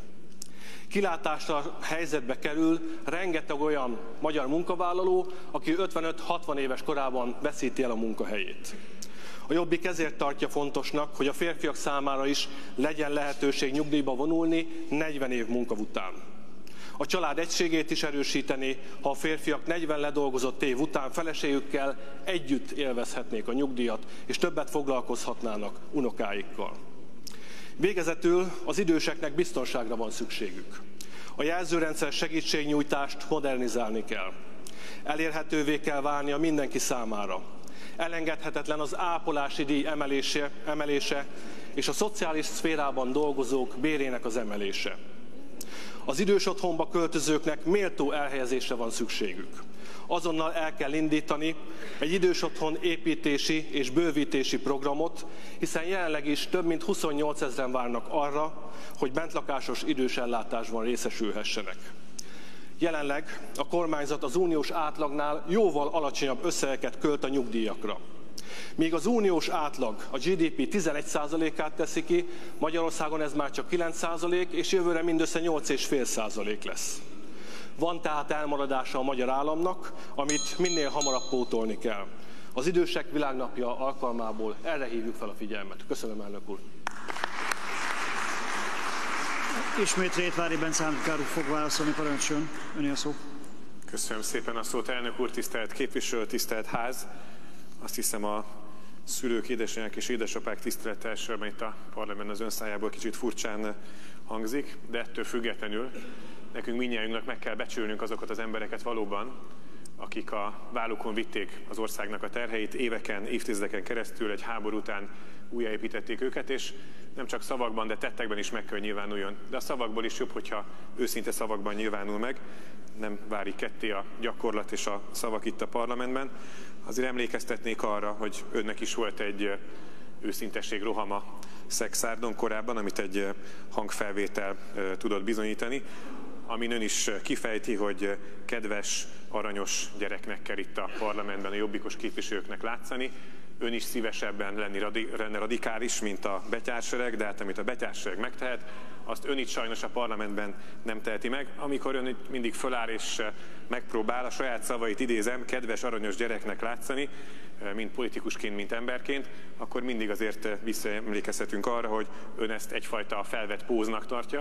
Kilátásra helyzetbe kerül rengeteg olyan magyar munkavállaló, aki ötvenöt-hatvan éves korában veszíti el a munkahelyét. A Jobbik ezért tartja fontosnak, hogy a férfiak számára is legyen lehetőség nyugdíjba vonulni negyven év munka után. A család egységét is erősíteni, ha a férfiak negyven ledolgozott év után feleségükkel együtt élvezhetnék a nyugdíjat, és többet foglalkozhatnának unokáikkal. Végezetül az időseknek biztonságra van szükségük. A jelzőrendszer segítségnyújtást modernizálni kell. Elérhetővé kell válnia mindenki számára. Elengedhetetlen az ápolási díj emelése, emelése és a szociális szférában dolgozók bérének az emelése. Az idős otthonba költözőknek méltó elhelyezésre van szükségük. Azonnal el kell indítani egy idős otthon építési és bővítési programot, hiszen jelenleg is több mint huszonnyolcezren várnak arra, hogy bentlakásos idős ellátásban részesülhessenek. Jelenleg a kormányzat az uniós átlagnál jóval alacsonyabb összegeket költ a nyugdíjakra. Míg az uniós átlag a gé dé pé tizenegy százalékát teszi ki, Magyarországon ez már csak kilenc százalék, és jövőre mindössze nyolc egész öt százalék lesz. Van tehát elmaradása a magyar államnak, amit minél hamarabb pótolni kell. Az Idősek Világnapja alkalmából erre hívjuk fel a figyelmet. Köszönöm, elnök úr! Ismét Rétvári Bence államtitkár úr fog válaszolni, parancsoljon, öné a szó. Köszönöm szépen a szót, elnök úr, tisztelt képviselő, tisztelt ház! Azt hiszem, a szülők, édesanyák és édesapák tisztelete elsősorban itt a parlament az ön szájából kicsit furcsán hangzik, de ettől függetlenül nekünk mindnyájunknak meg kell becsülnünk azokat az embereket valóban, akik a vállukon vitték az országnak a terheit, éveken, évtizedeken keresztül egy háború után újjáépítették őket, és nem csak szavakban, de tettekben is meg kell nyilvánuljon. De a szavakból is jobb, hogyha őszinte szavakban nyilvánul meg, nem várik ketté a gyakorlat és a szavak itt a parlamentben. Azért emlékeztetnék arra, hogy önnek is volt egy őszintesség rohama Szekszárdon korábban, amit egy hangfelvétel tudott bizonyítani, amin ön is kifejti, hogy kedves, aranyos gyereknek kell itt a parlamentben a jobbikos képviselőknek látszani. Ön is szívesebben lenni radi, lenne radikális, mint a betyársereg, de hát amit a betyársereg megtehet, azt ön itt sajnos a parlamentben nem teheti meg. Amikor ön mindig föláll és megpróbál a saját szavait idézem, kedves, aranyos gyereknek látszani, mint politikusként, mint emberként, akkor mindig azért visszaemlékezhetünk arra, hogy ön ezt egyfajta felvett póznak tartja,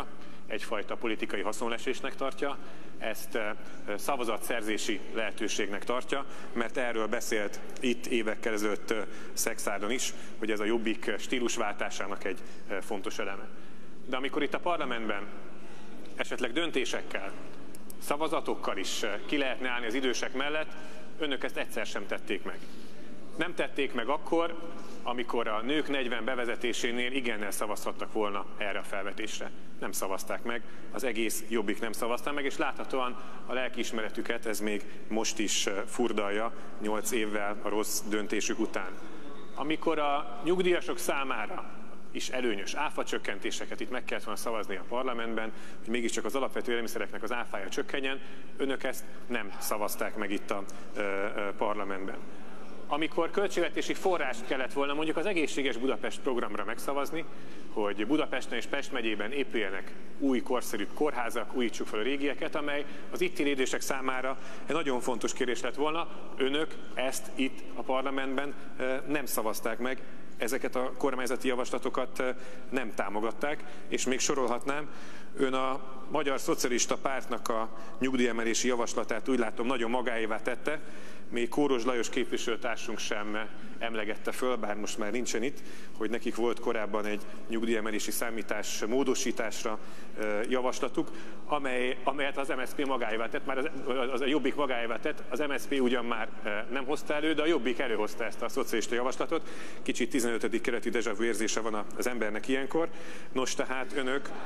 egyfajta politikai haszonlesésnek tartja, ezt szavazatszerzési lehetőségnek tartja, mert erről beszélt itt évekkel ezelőtt Szekszárdon is, hogy ez a Jobbik stílusváltásának egy fontos eleme. De amikor itt a parlamentben esetleg döntésekkel, szavazatokkal is ki lehetne állni az idősek mellett, önök ezt egyszer sem tették meg. Nem tették meg akkor, amikor a nők negyven bevezetésénél igennel szavazhattak volna erre a felvetésre. Nem szavazták meg, az egész Jobbik nem szavazta meg, és láthatóan a lelkiismeretüket ez még most is furdalja nyolc évvel a rossz döntésük után. Amikor a nyugdíjasok számára is előnyös áfacsökkentéseket itt meg kellett volna szavazni a parlamentben, hogy mégiscsak az alapvető élelmiszereknek az áfája csökkenjen, önök ezt nem szavazták meg itt a ö, ö, parlamentben. Amikor költségvetési forrást kellett volna mondjuk az Egészséges Budapest programra megszavazni, hogy Budapesten és Pest megyében épüljenek új korszerű kórházak, újítsuk fel a régieket, amely az itt élő idősek számára egy nagyon fontos kérdés lett volna, önök ezt itt a parlamentben nem szavazták meg, ezeket a kormányzati javaslatokat nem támogatták, és még sorolhatnám, ön a Magyar Szocialista Pártnak a nyugdíjemelési javaslatát úgy látom nagyon magáévá tette, még Kóros Lajos képviselőtársunk sem emlegette föl, bár most már nincsen itt, hogy nekik volt korábban egy nyugdíjemelési számítás módosításra javaslatuk, amely, amelyet az em es zé pé magáévá tett, már az, az a Jobbik magáévá tett, az em es zé pé ugyan már nem hozta elő, de a Jobbik előhozta ezt a szocialista javaslatot. Kicsit tizenötödik kerületi déjà vu érzése van az embernek ilyenkor. Nos, tehát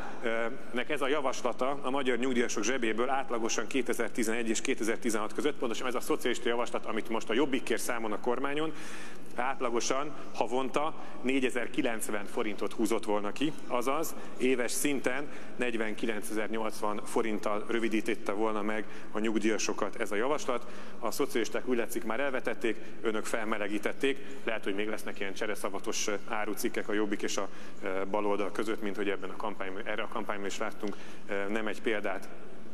önöknek ez a javaslata a magyar nyugdíjasok zsebéből átlagosan kétezer-tizenegy és kétezer-tizenhat között, pontosan ez a szocialista javaslat, amit most a Jobbik kér számon a kormányon, átlagosan havonta négyezer-kilencven forintot húzott volna ki, azaz éves szinten negyvenkilencezer-nyolcvan forinttal rövidítette volna meg a nyugdíjasokat ez a javaslat. A szocialisták úgy látszik már elvetették, önök felmelegítették, lehet, hogy még lesznek ilyen csereszavatos árucikkek a Jobbik és a baloldal között, mint hogy ebben a kampányban, erre a kampányban is láttunk nem egy példát.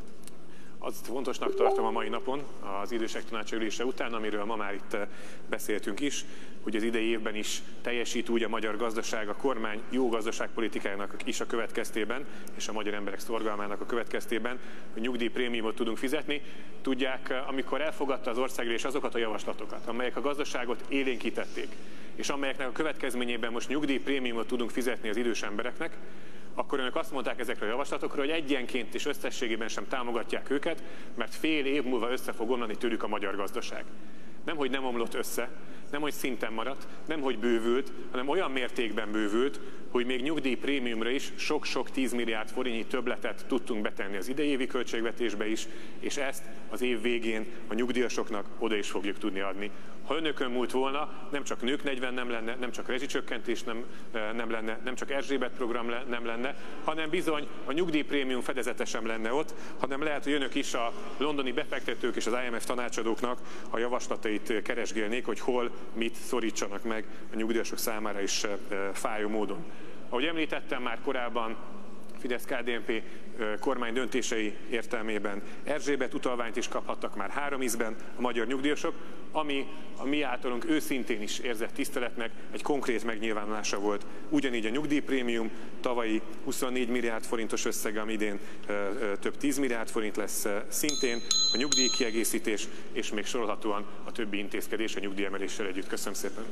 Azt fontosnak tartom a mai napon, az idősek tanácsa ülése után, amiről ma már itt beszéltünk is, hogy az idei évben is teljesít úgy a magyar gazdaság, a kormány jó gazdaságpolitikájának is a következtében, és a magyar emberek szorgalmának a következtében, hogy nyugdíjprémiumot tudunk fizetni. Tudják, amikor elfogadta az országgyűlés azokat a javaslatokat, amelyek a gazdaságot élénkítették, és amelyeknek a következményében most nyugdíjprémiumot tudunk fizetni az idős embereknek, akkor önök azt mondták ezekre a javaslatokra, hogy egyenként és összességében sem támogatják őket, mert fél év múlva össze fog omlani tőlük a magyar gazdaság. Nemhogy nem omlott össze, nemhogy szinten maradt, nemhogy bővült, hanem olyan mértékben bővült, hogy még nyugdíjprémiumra is sok-sok tízmilliárd forintnyi többletet tudtunk betenni az idei évi költségvetésbe is, és ezt az év végén a nyugdíjasoknak oda is fogjuk tudni adni. Ha önökön múlt volna, nem csak nők negyven nem lenne, nem csak rezsicsökkentés nem, nem lenne, nem csak Erzsébet program nem lenne, hanem bizony a nyugdíjprémium fedezete sem lenne ott, hanem lehet, hogy önök is a londoni befektetők és az i em ef tanácsadóknak a javaslatait keresgélnék, hogy hol mit szorítsanak meg a nyugdíjasok számára is fájó módon. Ahogy említettem már korábban, Fidesz-ká dé en pé kormány döntései értelmében Erzsébet utalványt is kaphattak már három ízben a magyar nyugdíjasok, ami a mi általunk őszintén is érzett tiszteletnek egy konkrét megnyilvánulása volt. Ugyanígy a nyugdíjprémium tavalyi huszonnégy milliárd forintos összege, ami idén több tíz milliárd forint lesz szintén, a nyugdíjkiegészítés és még sorolhatóan a többi intézkedés a nyugdíjemeléssel együtt. Köszönöm szépen!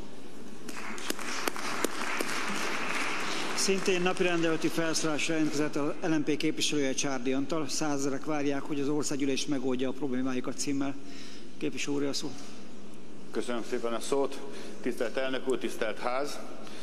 Szintén napirendelőtti felszólásra jelentkezett az el em pé képviselője Csárdi Antal. Százezrek várják, hogy az országgyűlés megoldja a problémáikat címmel. Képviselő úr, a szó. Köszönöm szépen a szót. Tisztelt elnök úr, tisztelt ház!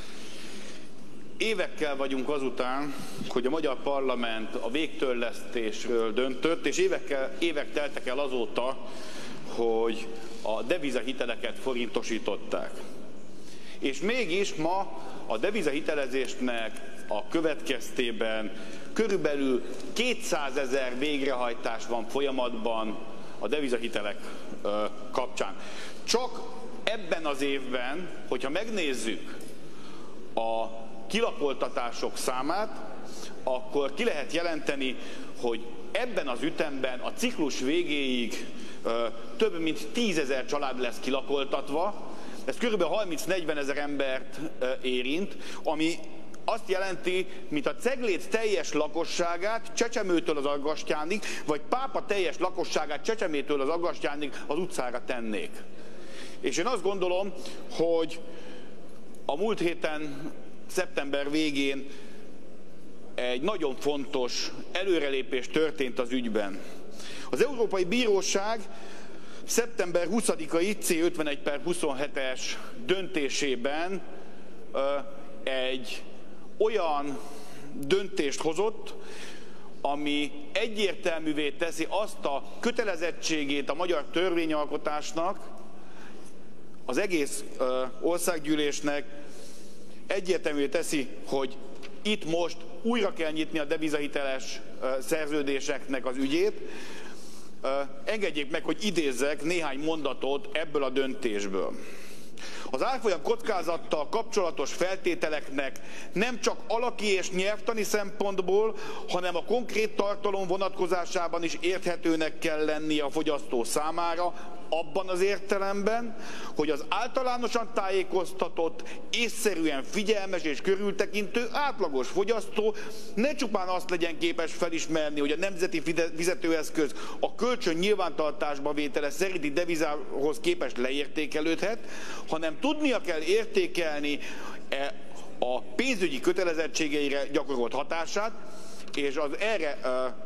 Évekkel vagyunk azután, hogy a magyar parlament a végtörlesztésről döntött, és évekkel, évek teltek el azóta, hogy a devizahiteleket forintosították. És mégis ma a devizahitelezésnek a következtében körülbelül kétszázezer végrehajtás van folyamatban a devizahitelek kapcsán. Csak ebben az évben, hogyha megnézzük a kilakoltatások számát, akkor ki lehet jelenteni, hogy ebben az ütemben a ciklus végéig több mint tízezer család lesz kilakoltatva. Ez kb. harminc-negyven ezer embert érint, ami azt jelenti, mint a Ceglét teljes lakosságát Csecsemőtől az Aggastyánig, vagy Pápa teljes lakosságát Csecsemétől az Aggastyánig az utcára tennék. És én azt gondolom, hogy a múlt héten, szeptember végén egy nagyon fontos előrelépés történt az ügyben. Az Európai Bíróság szeptember huszadikai C ötvenegy per huszonhetes döntésében egy olyan döntést hozott, ami egyértelművé teszi azt a kötelezettségét a magyar törvényalkotásnak, az egész országgyűlésnek egyértelművé teszi, hogy itt most újra kell nyitni a devizahiteles szerződéseknek az ügyét. Engedjék meg, hogy idézzek néhány mondatot ebből a döntésből. Az árfolyam kockázattal kapcsolatos feltételeknek nem csak alaki és nyelvtani szempontból, hanem a konkrét tartalom vonatkozásában is érthetőnek kell lennie a fogyasztó számára, abban az értelemben, hogy az általánosan tájékoztatott, észszerűen figyelmes és körültekintő átlagos fogyasztó ne csupán azt legyen képes felismerni, hogy a nemzeti fizetőeszköz a kölcsön nyilvántartásba vétele szerinti devizához képest leértékelődhet, hanem tudnia kell értékelni a pénzügyi kötelezettségeire gyakorolt hatását, és az erre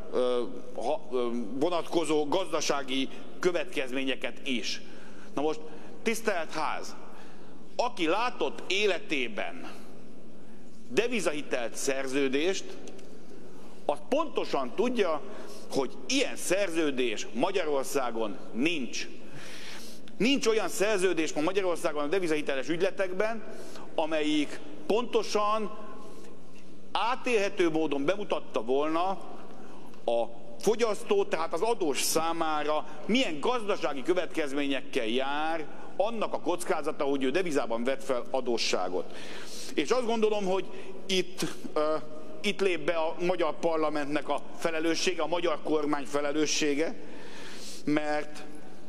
vonatkozó gazdasági következményeket is. Na most, tisztelt ház, aki látott életében devizahitelt szerződést, az pontosan tudja, hogy ilyen szerződés Magyarországon nincs. Nincs olyan szerződés ma Magyarországon a devizahiteles ügyletekben, amelyik pontosan átélhető módon bemutatta volna a fogyasztó, tehát az adós számára milyen gazdasági következményekkel jár annak a kockázata, hogy ő devizában vett fel adósságot. És azt gondolom, hogy itt, uh, itt lép be a magyar parlamentnek a felelőssége, a magyar kormány felelőssége, mert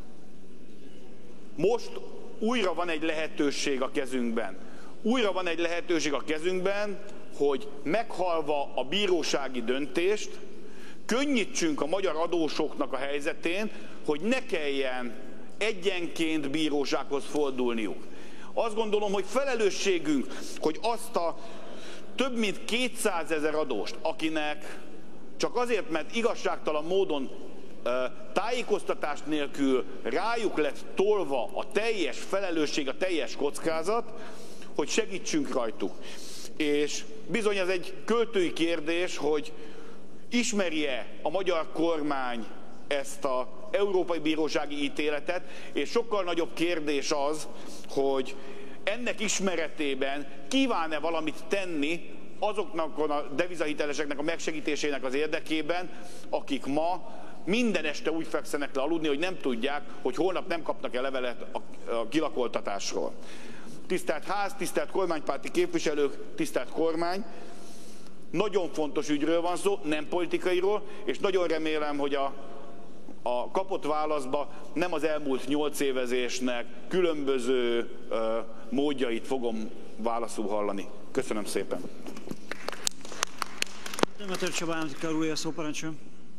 most újra van egy lehetőség a kezünkben. Újra van egy lehetőség a kezünkben, hogy meghalva a bírósági döntést, könnyítsünk a magyar adósoknak a helyzetén, hogy ne kelljen egyenként bírósághoz fordulniuk. Azt gondolom, hogy felelősségünk, hogy azt a több mint kétszázezer adóst, akinek csak azért, mert igazságtalan módon tájékoztatás nélkül rájuk lett tolva a teljes felelősség, a teljes kockázat, hogy segítsünk rajtuk. És bizony ez egy költői kérdés, hogy ismeri-e a magyar kormány ezt az Európai Bírósági ítéletet, és sokkal nagyobb kérdés az, hogy ennek ismeretében kíván-e valamit tenni azoknak a devizahiteleseknek a megsegítésének az érdekében, akik ma minden este úgy fekszenek le aludni, hogy nem tudják, hogy holnap nem kapnak-e levelet a kilakoltatásról. Tisztelt ház, tisztelt kormánypárti képviselők, tisztelt kormány, nagyon fontos ügyről van szó, nem politikairól, és nagyon remélem, hogy a, a kapott válaszba nem az elmúlt nyolc évezésnek különböző uh, módjait fogom válaszul hallani. Köszönöm szépen. Demeter Csaba államtitkár úr, a szó parancsoljon.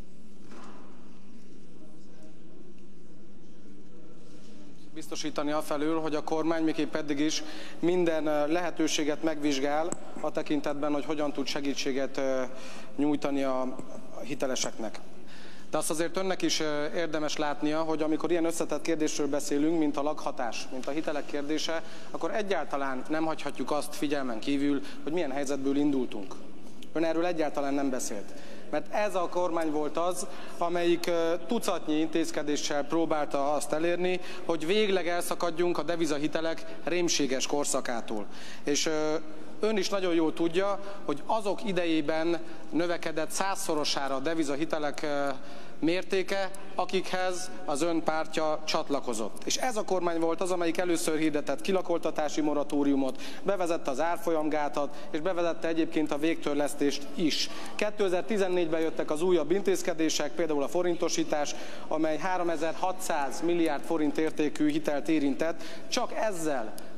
Biztosítani afelől, hogy a kormány miképp eddig is minden lehetőséget megvizsgál a tekintetben, hogy hogyan tud segítséget nyújtani a hiteleseknek. De azt azért önnek is érdemes látnia, hogy amikor ilyen összetett kérdésről beszélünk, mint a lakhatás, mint a hitelek kérdése, akkor egyáltalán nem hagyhatjuk azt figyelmen kívül, hogy milyen helyzetből indultunk. Ön erről egyáltalán nem beszélt. Mert ez a kormány volt az, amelyik tucatnyi intézkedéssel próbálta azt elérni, hogy végleg elszakadjunk a devizahitelek rémséges korszakától. És ön is nagyon jól tudja, hogy azok idejében növekedett százszorosára a devizahitelek mértéke, akikhez az ön pártja csatlakozott. És ez a kormány volt az, amelyik először hirdetett kilakoltatási moratóriumot, bevezette az árfolyamgátat, és bevezette egyébként a végtörlesztést is. kétezer-tizennégyben jöttek az újabb intézkedések, például a forintosítás, amely háromezer-hatszáz milliárd forint értékű hitelt érintett. Csak ezzel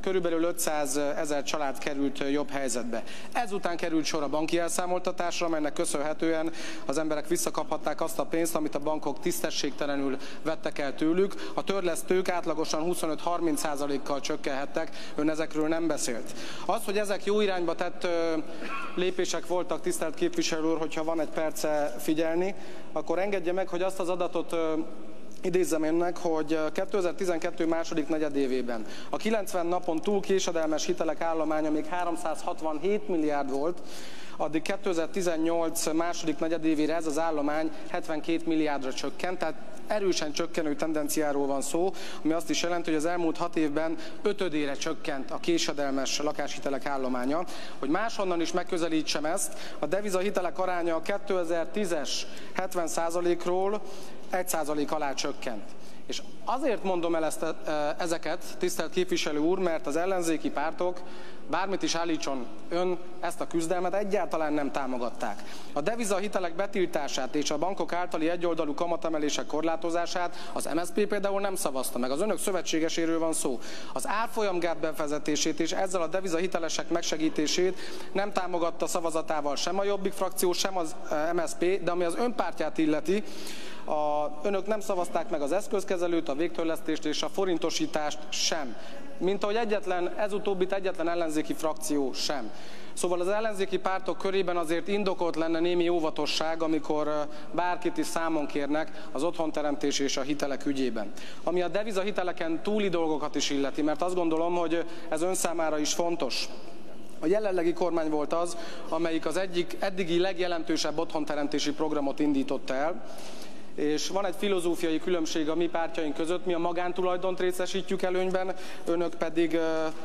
körülbelül ötszázezer család került jobb helyzetbe. Ezután került sor a banki elszámoltatásra, amelynek köszönhetően az emberek visszakaphatták azt a pénzt, amit a bankok tisztességtelenül vettek el tőlük. A törlesztők átlagosan huszonöt-harminc százalékkal csökkenhettek, ön ezekről nem beszélt. Az, hogy ezek jó irányba tett ö, lépések voltak, tisztelt képviselő úr, hogyha van egy perce figyelni, akkor engedje meg, hogy azt az adatot ö, idézzem önnek, hogy kétezer-tizenkettő második negyedévében a kilencven napon túl késedelmes hitelek állománya még háromszázhatvanhét milliárd volt, addig kétezer-tizennyolc második negyedévére ez az állomány hetvenkét milliárdra csökkent, tehát erősen csökkenő tendenciáról van szó, ami azt is jelenti, hogy az elmúlt hat évben ötödére csökkent a késedelmes lakáshitelek állománya. Hogy máshonnan is megközelítsem ezt, a devizahitelek aránya a kétezer-tízes hetven százalékról egy százalék alá csökkent. És azért mondom el ezt, ezeket, tisztelt képviselő úr, mert az ellenzéki pártok, bármit is állítson ön, ezt a küzdelmet egyáltalán nem támogatták. A devizahitelek betiltását és a bankok általi egyoldalú kamatemelések korlátozását az em es zé pé például nem szavazta meg. Az önök szövetségeséről van szó. Az árfolyamgát bevezetését és ezzel a devizahitelesek megsegítését nem támogatta szavazatával sem a Jobbik frakció, sem az em es zé pé, de ami az önpártját illeti, a, önök nem szavazták meg az eszközkezelőt, a végtörlesztést és a forintosítást sem. Mint ahogy egyetlen, ez utóbbit egyetlen ellenzéki frakció sem. Szóval az ellenzéki pártok körében azért indokolt lenne némi óvatosság, amikor bárkit is számon kérnek az otthonteremtés és a hitelek ügyében. Ami a devizahiteleken túli dolgokat is illeti, mert azt gondolom, hogy ez ön számára is fontos. A jelenlegi kormány volt az, amelyik az egyik eddigi legjelentősebb otthonteremtési programot indította el, és van egy filozófiai különbség a mi pártjaink között, mi a magántulajdont részesítjük előnyben, önök pedig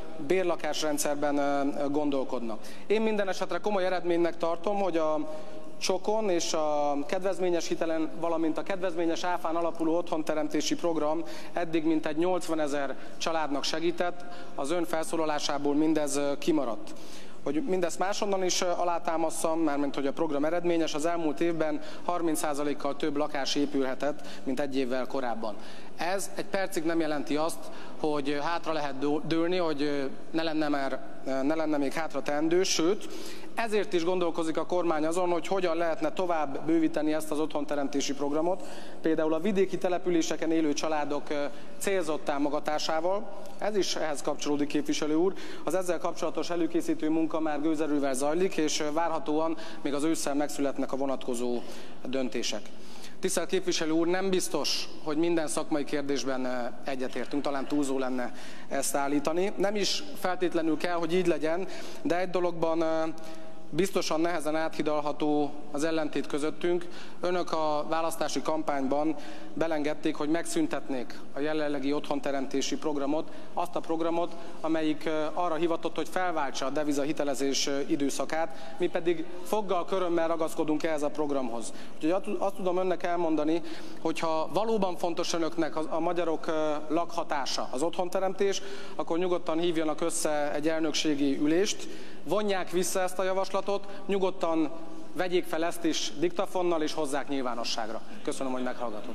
bérlakásrendszerben gondolkodnak. Én minden esetre komoly eredménynek tartom, hogy a csokon és a kedvezményes hitelen, valamint a kedvezményes áfán alapuló otthonteremtési program eddig mintegy nyolcvanezer családnak segített, az ön felszólalásából mindez kimaradt. Hogy mindezt máshonnan is alátámasszam, mármint hogy a program eredményes, az elmúlt évben harminc százalékkal több lakás épülhetett, mint egy évvel korábban. Ez egy percig nem jelenti azt, hogy hátra lehet dőlni, hogy ne lenne, már, ne lenne még hátra teendő, sőt, ezért is gondolkozik a kormány azon, hogy hogyan lehetne tovább bővíteni ezt az otthonteremtési programot, például a vidéki településeken élő családok célzott támogatásával. Ez is ehhez kapcsolódik, képviselő úr. Az ezzel kapcsolatos előkészítő munka már gőzerővel zajlik, és várhatóan még az ősszel megszületnek a vonatkozó döntések. Tisztelt képviselő úr, nem biztos, hogy minden szakmai kérdésben egyetértünk, talán túlzó lenne ezt állítani. Nem is feltétlenül kell, hogy így legyen, de egy dologban biztosan nehezen áthidalható az ellentét közöttünk. Önök a választási kampányban belengedték, hogy megszüntetnék a jelenlegi otthonteremtési programot, azt a programot, amelyik arra hivatott, hogy felváltsa a devizahitelezés időszakát, mi pedig foggal, körömmel ragaszkodunk ehhez a programhoz. Úgyhogy azt tudom önnek elmondani, hogyha valóban fontos önöknek a, a magyarok lakhatása, az otthonteremtés, akkor nyugodtan hívjanak össze egy elnökségi ülést, vonják vissza ezt a javaslatot, nyugodtan vegyék fel ezt is diktafonnal és hozzák nyilvánosságra. Köszönöm, hogy meghallgatott.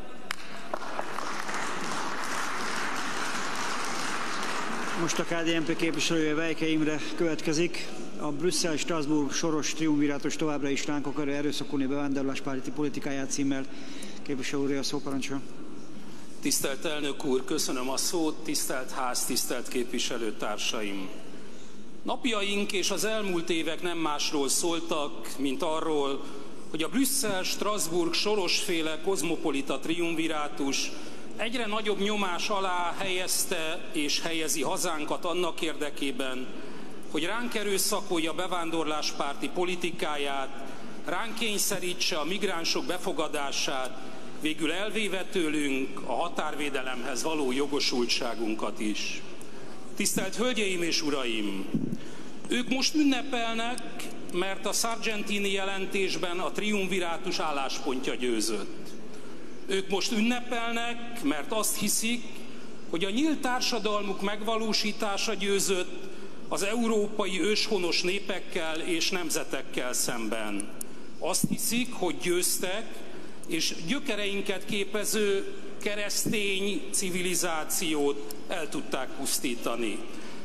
Most a ká dé en pé képviselője Vejke Imre következik. A Brüsszel-Strasbourg soros triumvirátus továbbra is ránk akarja erőszakolni bevándorláspárti politikáját címmel. Képviselő úr, a szó parancsol. Tisztelt elnök úr, köszönöm a szót, tisztelt ház, tisztelt képviselőtársaim! Napjaink és az elmúlt évek nem másról szóltak, mint arról, hogy a Brüsszel-Strasbourg sorosféle kozmopolita triumvirátus egyre nagyobb nyomás alá helyezte és helyezi hazánkat annak érdekében, hogy ránk erőszakolja bevándorláspárti politikáját, ránk kényszerítse a migránsok befogadását, végül elvéve tőlünk a határvédelemhez való jogosultságunkat is. Tisztelt Hölgyeim és Uraim! Ők most ünnepelnek, mert a Sargentini jelentésben a triumvirátus álláspontja győzött. Ők most ünnepelnek, mert azt hiszik, hogy a nyílt társadalmuk megvalósítása győzött az európai őshonos népekkel és nemzetekkel szemben. Azt hiszik, hogy győztek, és gyökereinket képező keresztény civilizációt el tudták pusztítani.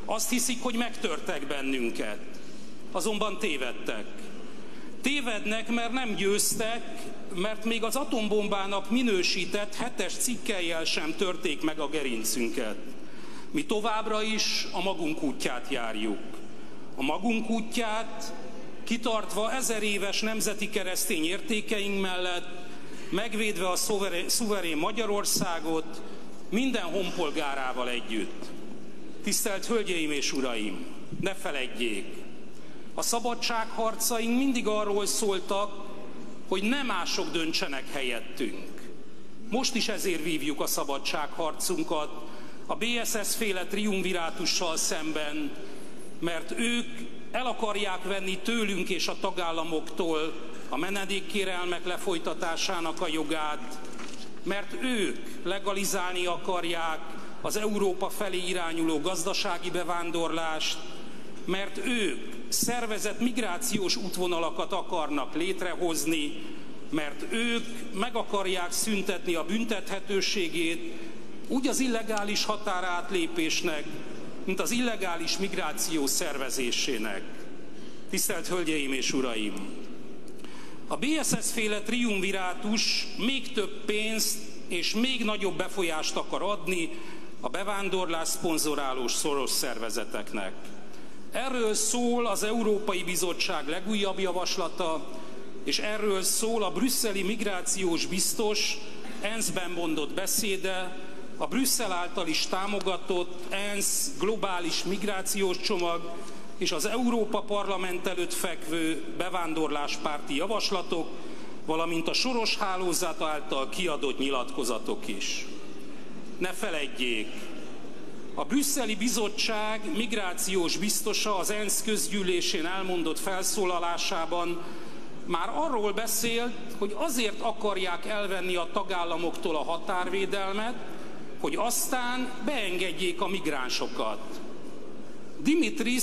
Azt hiszik, hogy megtörtek bennünket. Azonban tévedtek. Tévednek, mert nem győztek, mert még az atombombának minősített hetes cikkellyel sem törték meg a gerincünket. Mi továbbra is a magunk útját járjuk. A magunk útját, kitartva ezer éves nemzeti keresztény értékeink mellett, megvédve a szuverén, szuverén Magyarországot minden honpolgárával együtt. Tisztelt Hölgyeim és Uraim, ne feledjék! A szabadságharcaink mindig arról szóltak, hogy ne mások döntsenek helyettünk. Most is ezért vívjuk a szabadságharcunkat a bé es es-féle triumvirátussal szemben, mert ők el akarják venni tőlünk és a tagállamoktól a menedékkérelmek lefolytatásának a jogát, mert ők legalizálni akarják az Európa felé irányuló gazdasági bevándorlást, mert ők szervezett migrációs útvonalakat akarnak létrehozni, mert ők meg akarják szüntetni a büntethetőségét úgy az illegális határátlépésnek, mint az illegális migráció szervezésének. Tisztelt Hölgyeim és Uraim! A bé es es-féle triumvirátus még több pénzt és még nagyobb befolyást akar adni a bevándorlás szponzoráló szoros szervezeteknek. Erről szól az Európai Bizottság legújabb javaslata, és erről szól a brüsszeli migrációs biztos ENSZ-ben mondott beszéde, a Brüsszel által is támogatott ENSZ globális migrációs csomag és az Európa Parlament előtt fekvő bevándorláspárti javaslatok, valamint a Soros hálózat által kiadott nyilatkozatok is. Ne feledjék! A brüsszeli bizottság migrációs biztosa az ENSZ közgyűlésén elmondott felszólalásában már arról beszélt, hogy azért akarják elvenni a tagállamoktól a határvédelmet, hogy aztán beengedjék a migránsokat. Dimitris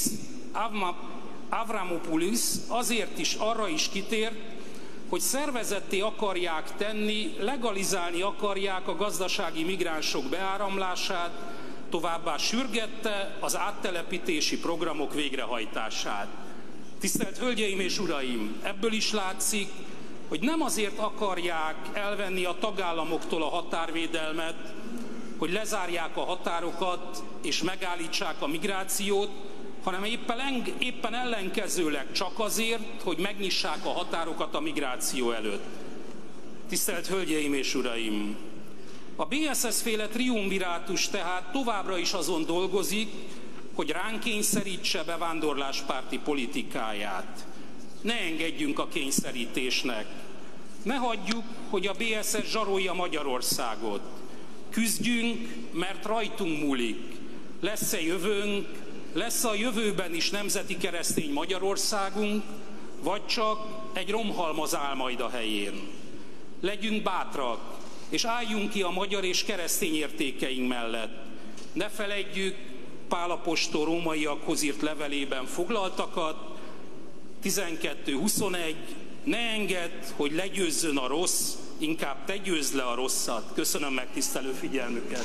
Avramopoulos azért is arra is kitért, hogy szervezetté akarják tenni, legalizálni akarják a gazdasági migránsok beáramlását, továbbá sürgette az áttelepítési programok végrehajtását. Tisztelt Hölgyeim és Uraim, ebből is látszik, hogy nem azért akarják elvenni a tagállamoktól a határvédelmet, hogy lezárják a határokat és megállítsák a migrációt, hanem éppen, éppen ellenkezőleg csak azért, hogy megnyissák a határokat a migráció előtt. Tisztelt Hölgyeim és Uraim! A bé es es-féle triumvirátus tehát továbbra is azon dolgozik, hogy ránk kényszerítse bevándorláspárti politikáját. Ne engedjünk a kényszerítésnek. Ne hagyjuk, hogy a bé es es zsarolja Magyarországot. Küzdjünk, mert rajtunk múlik. Lesz-e jövőnk, lesz a jövőben is nemzeti keresztény Magyarországunk, vagy csak egy romhalmaz áll majd a helyén. Legyünk bátrak, és álljunk ki a magyar és keresztény értékeink mellett. Ne feledjük Pál apostol rómaiakhoz írt levelében foglaltakat, tizenkettő huszonegy, ne engedd, hogy legyőzzön a rossz, inkább te győzd le a rosszat. Köszönöm megtisztelő figyelmüket.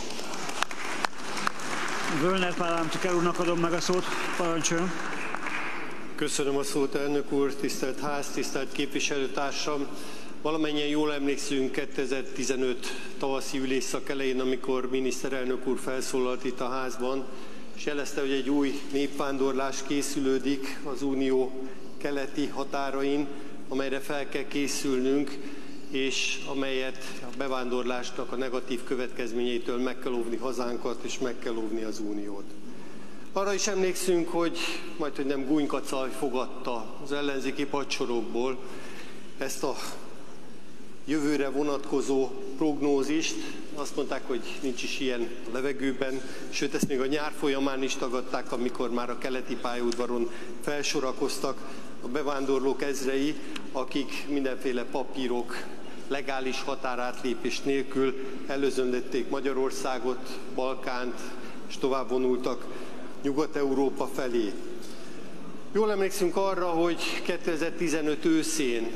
Völner Pál államtitkár úrnak adom meg a szót, parancsoljon. Köszönöm a szót, elnök úr, tisztelt ház, tisztelt képviselőtársam. Valamennyien jól emlékszünk kétezer-tizenöt tavaszi ülésszak elején, amikor miniszterelnök úr felszólalt itt a házban, és jelezte, hogy egy új népvándorlás készülődik az unió keleti határain, amelyre fel kell készülnünk, és amelyet a bevándorlásnak a negatív következményeitől meg kell óvni hazánkat, és meg kell óvni az uniót. Arra is emlékszünk, hogy majd, hogy nem Gúnykacaj fogadta az ellenzéki padsorokból ezt a jövőre vonatkozó prognózist. Azt mondták, hogy nincs is ilyen a levegőben, sőt ezt még a nyár folyamán is tagadták, amikor már a keleti pályaudvaron felsorakoztak a bevándorlók ezrei, akik mindenféle papírok, legális határátlépés nélkül előzönlették Magyarországot, Balkánt, és tovább vonultak Nyugat-Európa felé. Jól emlékszünk arra, hogy kétezer-tizenöt őszén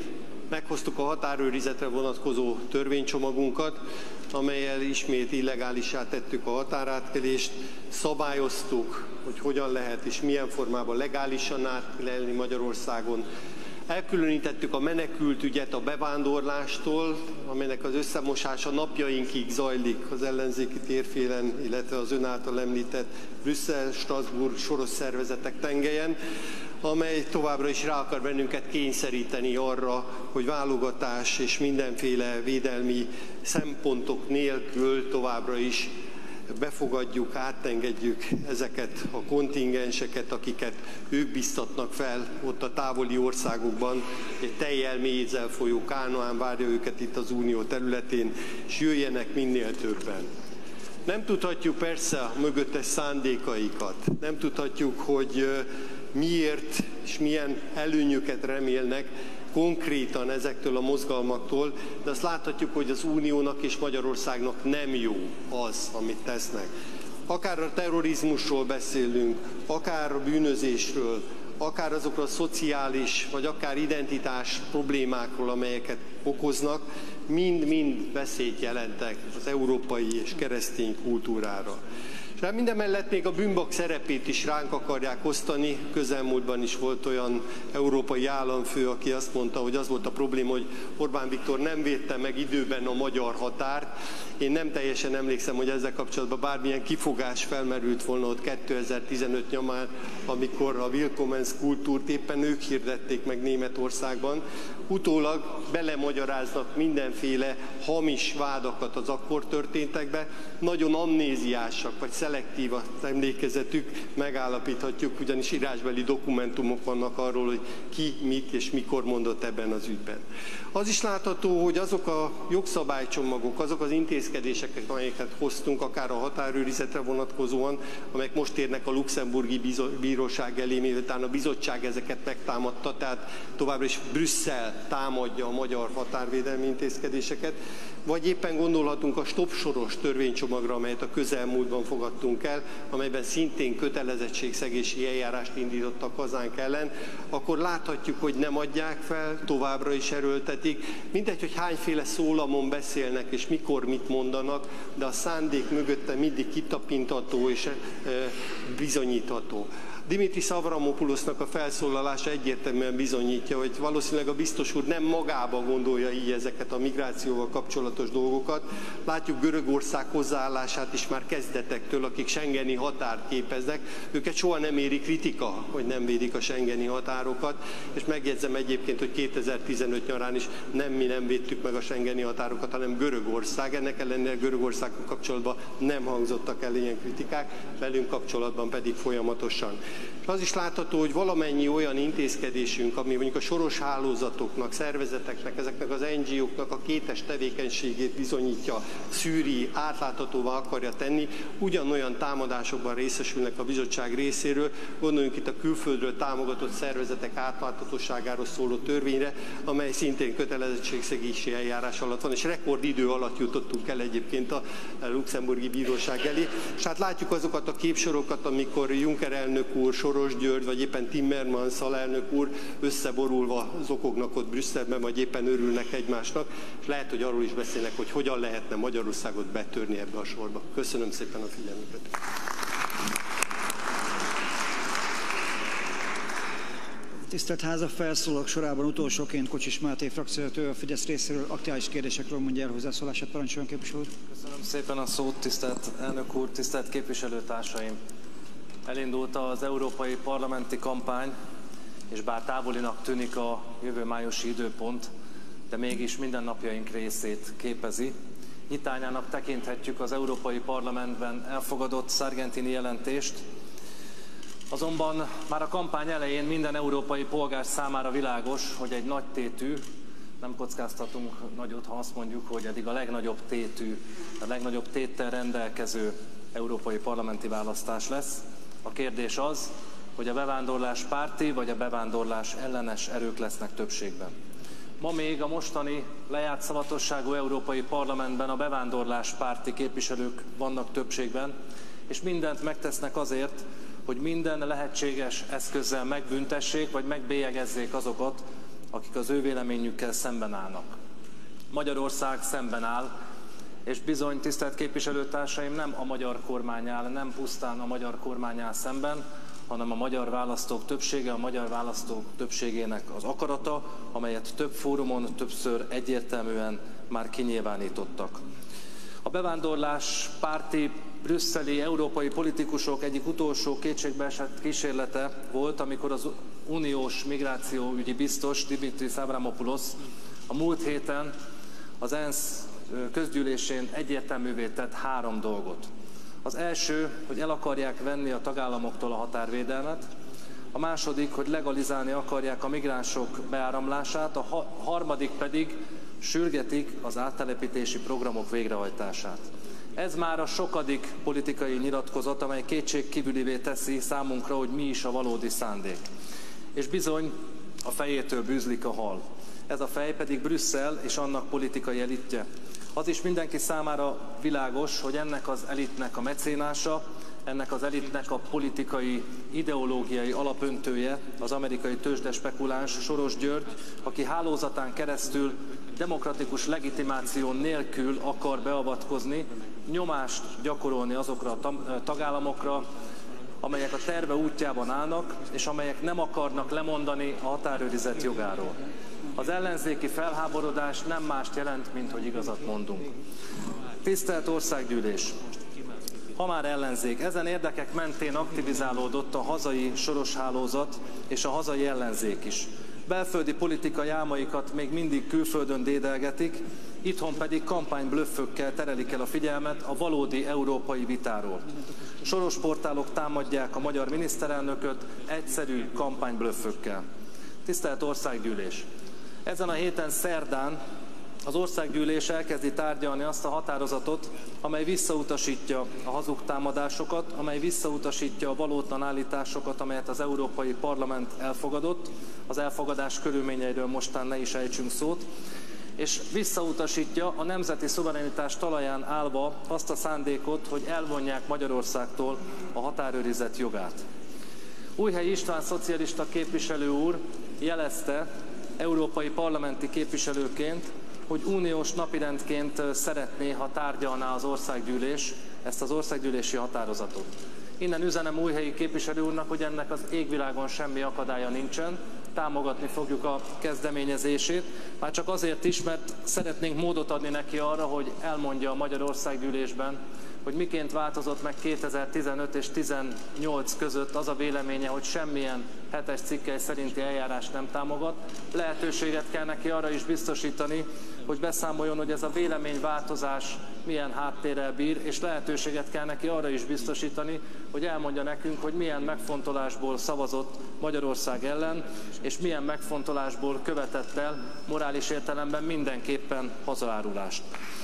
meghoztuk a határőrizetre vonatkozó törvénycsomagunkat, amellyel ismét illegálissá tettük a határátkelést, szabályoztuk, hogy hogyan lehet és milyen formában legálisan átkelni Magyarországon. Elkülönítettük a menekültügyet a bevándorlástól, amelynek az összemosása napjainkig zajlik az ellenzéki térfélen, illetve az ön által említett Brüsszel-Strasbourg soros szervezetek tengelyen, amely továbbra is rá akar bennünket kényszeríteni arra, hogy válogatás és mindenféle védelmi szempontok nélkül továbbra is befogadjuk, átengedjük ezeket a kontingenseket, akiket ők biztatnak fel ott a távoli országokban. Egy tejjel mélyézzel folyó Kánoán várja őket itt az Unió területén, és jöjjenek minél többen. Nem tudhatjuk persze a mögöttes szándékaikat, nem tudhatjuk, hogy miért és milyen előnyöket remélnek konkrétan ezektől a mozgalmaktól, de azt láthatjuk, hogy az Uniónak és Magyarországnak nem jó az, amit tesznek. Akár a terrorizmusról beszélünk, akár a bűnözésről, akár azokról a szociális, vagy akár identitás problémákról, amelyeket okoznak, mind-mind veszélyt jelentek az európai és keresztény kultúrára. És mindemellett még a bűnbak szerepét is ránk akarják osztani. Közelmúltban is volt olyan európai államfő, aki azt mondta, hogy az volt a probléma, hogy Orbán Viktor nem védte meg időben a magyar határt. Én nem teljesen emlékszem, hogy ezzel kapcsolatban bármilyen kifogás felmerült volna ott kétezer-tizenöt nyomán, amikor a Willkommenskultúrt éppen ők hirdették meg Németországban. Utólag belemagyaráznak mindenféle hamis vádakat az akkor történtekbe. Nagyon amnéziásak, vagy szelektív az emlékezetük, megállapíthatjuk, ugyanis írásbeli dokumentumok vannak arról, hogy ki, mit és mikor mondott ebben az ügyben. Az is látható, hogy azok a jogszabálycsomagok, azok az intézkedések, amelyeket hoztunk, akár a határőrizetre vonatkozóan, amelyek most érnek a luxemburgi bíróság elé, miután a bizottság ezeket megtámadta, tehát továbbra is Brüsszel támadja a magyar határvédelmi intézkedéseket, vagy éppen gondolhatunk a stopsoros törvénycsomagra, amelyet a közelmúltban fogadtunk el, amelyben szintén kötelezettségszegési eljárást indítottak hazánk ellen, akkor láthatjuk, hogy nem adják fel, továbbra is erőltetik. Mindegy, hogy hányféle szólamon beszélnek és mikor mit mondanak, de a szándék mögötte mindig kitapintható és bizonyítható. Dimitris Avramopulosznak a felszólalása egyértelműen bizonyítja, hogy valószínűleg a biztos úr nem magába gondolja így ezeket a migrációval kapcsolatos dolgokat. Látjuk Görögország hozzáállását is már kezdetektől, akik schengeni határt képeznek. Őket soha nem éri kritika, hogy nem védik a schengeni határokat, és megjegyzem egyébként, hogy kétezer-tizenöt nyarán is nem mi nem védtük meg a schengeni határokat, hanem Görögország. Ennek ellenére Görögországgal kapcsolatban nem hangzottak el ilyen kritikák, velünk kapcsolatban pedig folyamatosan. És az is látható, hogy valamennyi olyan intézkedésünk, ami mondjuk a soros hálózatoknak, szervezeteknek, ezeknek az en gé oknak a kétes tevékenységét bizonyítja, szűri, átláthatóvá akarja tenni, ugyanolyan támadásokban részesülnek a bizottság részéről. Gondoljunk itt a külföldről támogatott szervezetek átláthatóságáról szóló törvényre, amely szintén kötelezettségszegési eljárás alatt van, és rekordidő alatt jutottunk el egyébként a luxemburgi bíróság elé. És hát látjuk azokat a képsorokat, amikor Juncker elnök úr, Soros György, vagy éppen Timmermans alelnök úr összeborulva zokognak ott Brüsszelben, vagy éppen örülnek egymásnak, és lehet, hogy arról is beszélnek, hogy hogyan lehetne Magyarországot betörni ebbe a sorba. Köszönöm szépen a figyelmüket. Tisztelt Háza, felszólalók sorában utolsóként Kocsis Máté frakcióvezető a Fidesz részéről aktuális kérdésekről mondja el hozzászólását, parancsoljon képviselő úr. Köszönöm szépen a szót, tisztelt elnök úr, tisztelt képviselőtársaim! Elindult az európai parlamenti kampány, és bár távolinak tűnik a jövő májusi időpont, de mégis mindennapjaink részét képezi. Nyitányának tekinthetjük az Európai Parlamentben elfogadott Sargentini jelentést, azonban már a kampány elején minden európai polgár számára világos, hogy egy nagy tétű, nem kockáztatunk nagyot, ha azt mondjuk, hogy eddig a legnagyobb tétű, a legnagyobb téttel rendelkező európai parlamenti választás lesz. A kérdés az, hogy a bevándorlás párti vagy a bevándorlás ellenes erők lesznek többségben. Ma még a mostani lejárt szavatosságú Európai Parlamentben a bevándorlás párti képviselők vannak többségben, és mindent megtesznek azért, hogy minden lehetséges eszközzel megbüntessék vagy megbélyegezzék azokat, akik az ő véleményükkel szemben állnak. Magyarország szemben áll, és bizony, tisztelt képviselőtársaim, nem a magyar kormány áll, nem pusztán a magyar kormány áll szemben, hanem a magyar választók többsége, a magyar választók többségének az akarata, amelyet több fórumon többször egyértelműen már kinyilvánítottak. A bevándorlás párti brüsszeli európai politikusok egyik utolsó kétségbeesett kísérlete volt, amikor az uniós migrációügyi biztos Dimitris Avramopoulos a múlt héten az ENSZ közgyűlésén egyértelművé tett három dolgot. Az első, hogy el akarják venni a tagállamoktól a határvédelmet, a második, hogy legalizálni akarják a migránsok beáramlását, a harmadik pedig sürgetik az áttelepítési programok végrehajtását. Ez már a sokadik politikai nyilatkozat, amely kétségkívülivé teszi számunkra, hogy mi is a valódi szándék. És bizony a fejétől bűzlik a hal. Ez a fej pedig Brüsszel és annak politikai elitje. Az is mindenki számára világos, hogy ennek az elitnek a mecénása, ennek az elitnek a politikai, ideológiai alapöntője az amerikai tőzsdespekuláns Soros György, aki hálózatán keresztül demokratikus legitimáció nélkül akar beavatkozni, nyomást gyakorolni azokra a tagállamokra, amelyek a terve útjában állnak, és amelyek nem akarnak lemondani a határőrizet jogáról. Az ellenzéki felháborodás nem mást jelent, mint hogy igazat mondunk. Tisztelt Országgyűlés! Ha már ellenzék, ezen érdekek mentén aktivizálódott a hazai Soros hálózat és a hazai ellenzék is. Belföldi politikai álmaikat még mindig külföldön dédelgetik, itthon pedig kampányblöffökkel terelik el a figyelmet a valódi európai vitáról. Soros portálok támadják a magyar miniszterelnököt egyszerű kampányblöffökkel. Tisztelt Országgyűlés! Ezen a héten szerdán az Országgyűlés elkezdi tárgyalni azt a határozatot, amely visszautasítja a hazug támadásokat, amely visszautasítja a valótlan állításokat, amelyet az Európai Parlament elfogadott. Az elfogadás körülményeiről mostán ne is ejtsünk szót. És visszautasítja a nemzeti szuverenitás talaján állva azt a szándékot, hogy elvonják Magyarországtól a határőrizet jogát. Újhelyi István szocialista képviselő úr jelezte európai parlamenti képviselőként, hogy uniós napirendként szeretné, ha tárgyalná az Országgyűlés ezt az országgyűlési határozatot. Innen üzenem Újhelyi képviselő úrnak, hogy ennek az égvilágon semmi akadálya nincsen, támogatni fogjuk a kezdeményezését, már csak azért is, mert szeretnénk módot adni neki arra, hogy elmondja a Magyar Országgyűlésben, hogy miként változott meg kétezer-tizenöt és tizennyolc között az a véleménye, hogy semmilyen hetes cikkely szerinti eljárást nem támogat. Lehetőséget kell neki arra is biztosítani, hogy beszámoljon, hogy ez a véleményváltozás milyen háttérrel bír, és lehetőséget kell neki arra is biztosítani, hogy elmondja nekünk, hogy milyen megfontolásból szavazott Magyarország ellen, és milyen megfontolásból követett el morális értelemben mindenképpen hazaárulást.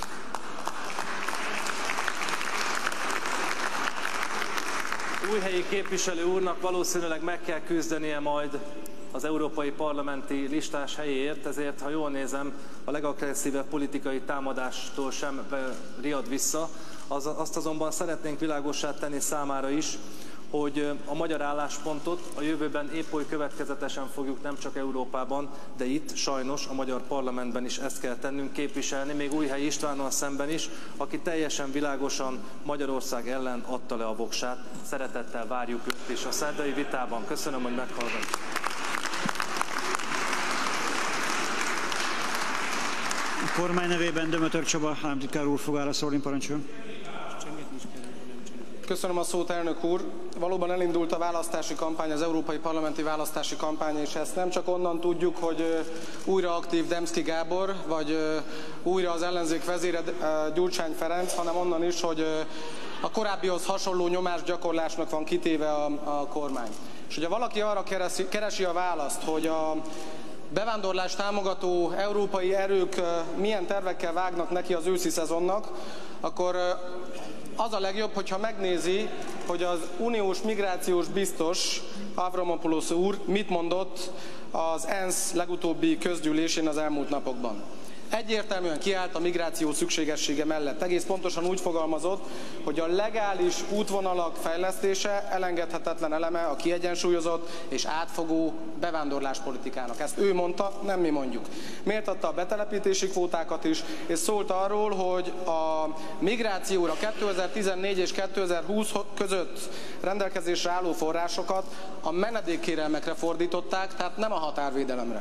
Újhelyi képviselő úrnak valószínűleg meg kell küzdenie majd az európai parlamenti listás helyéért, ezért, ha jól nézem, a legagresszívebb politikai támadástól sem riad vissza. Az, azt azonban szeretnénk világossá tenni számára is, hogy a magyar álláspontot a jövőben épp oly következetesen fogjuk nem csak Európában, de itt sajnos a magyar parlamentben is ezt kell tennünk, képviselni, még Újhelyi Istvánnal szemben is, aki teljesen világosan Magyarország ellen adta le a voksát. Szeretettel várjuk őt is a szerdai vitában. Köszönöm, hogy meghallgattak. A kormány nevében Dömötör Csaba államtitkár úr fog válaszolni, parancsoljon. Köszönöm a szót, elnök úr. Valóban elindult a választási kampány, az európai parlamenti választási kampány, és ezt nem csak onnan tudjuk, hogy újra aktív Demszky Gábor, vagy újra az ellenzék vezére Gyurcsány Ferenc, hanem onnan is, hogy a korábbihoz hasonló nyomásgyakorlásnak van kitéve a, a kormány. És hogyha valaki arra keresi, keresi a választ, hogy a bevándorlás támogató európai erők milyen tervekkel vágnak neki az őszi szezonnak, akkor az a legjobb, hogyha megnézi, hogy az uniós migrációs biztos Avramopoulos úr mit mondott az ENSZ legutóbbi közgyűlésén az elmúlt napokban. egyértelműen kiállt a migráció szükségessége mellett. Egész pontosan úgy fogalmazott, hogy a legális útvonalak fejlesztése elengedhetetlen eleme a kiegyensúlyozott és átfogó bevándorláspolitikának. Ezt ő mondta, nem mi mondjuk. Méltatta a betelepítési kvótákat is, és szólt arról, hogy a migrációra kétezer-tizennégy és kétezer-húsz között rendelkezésre álló forrásokat a menedékkérelmekre fordították, tehát nem a határvédelemre.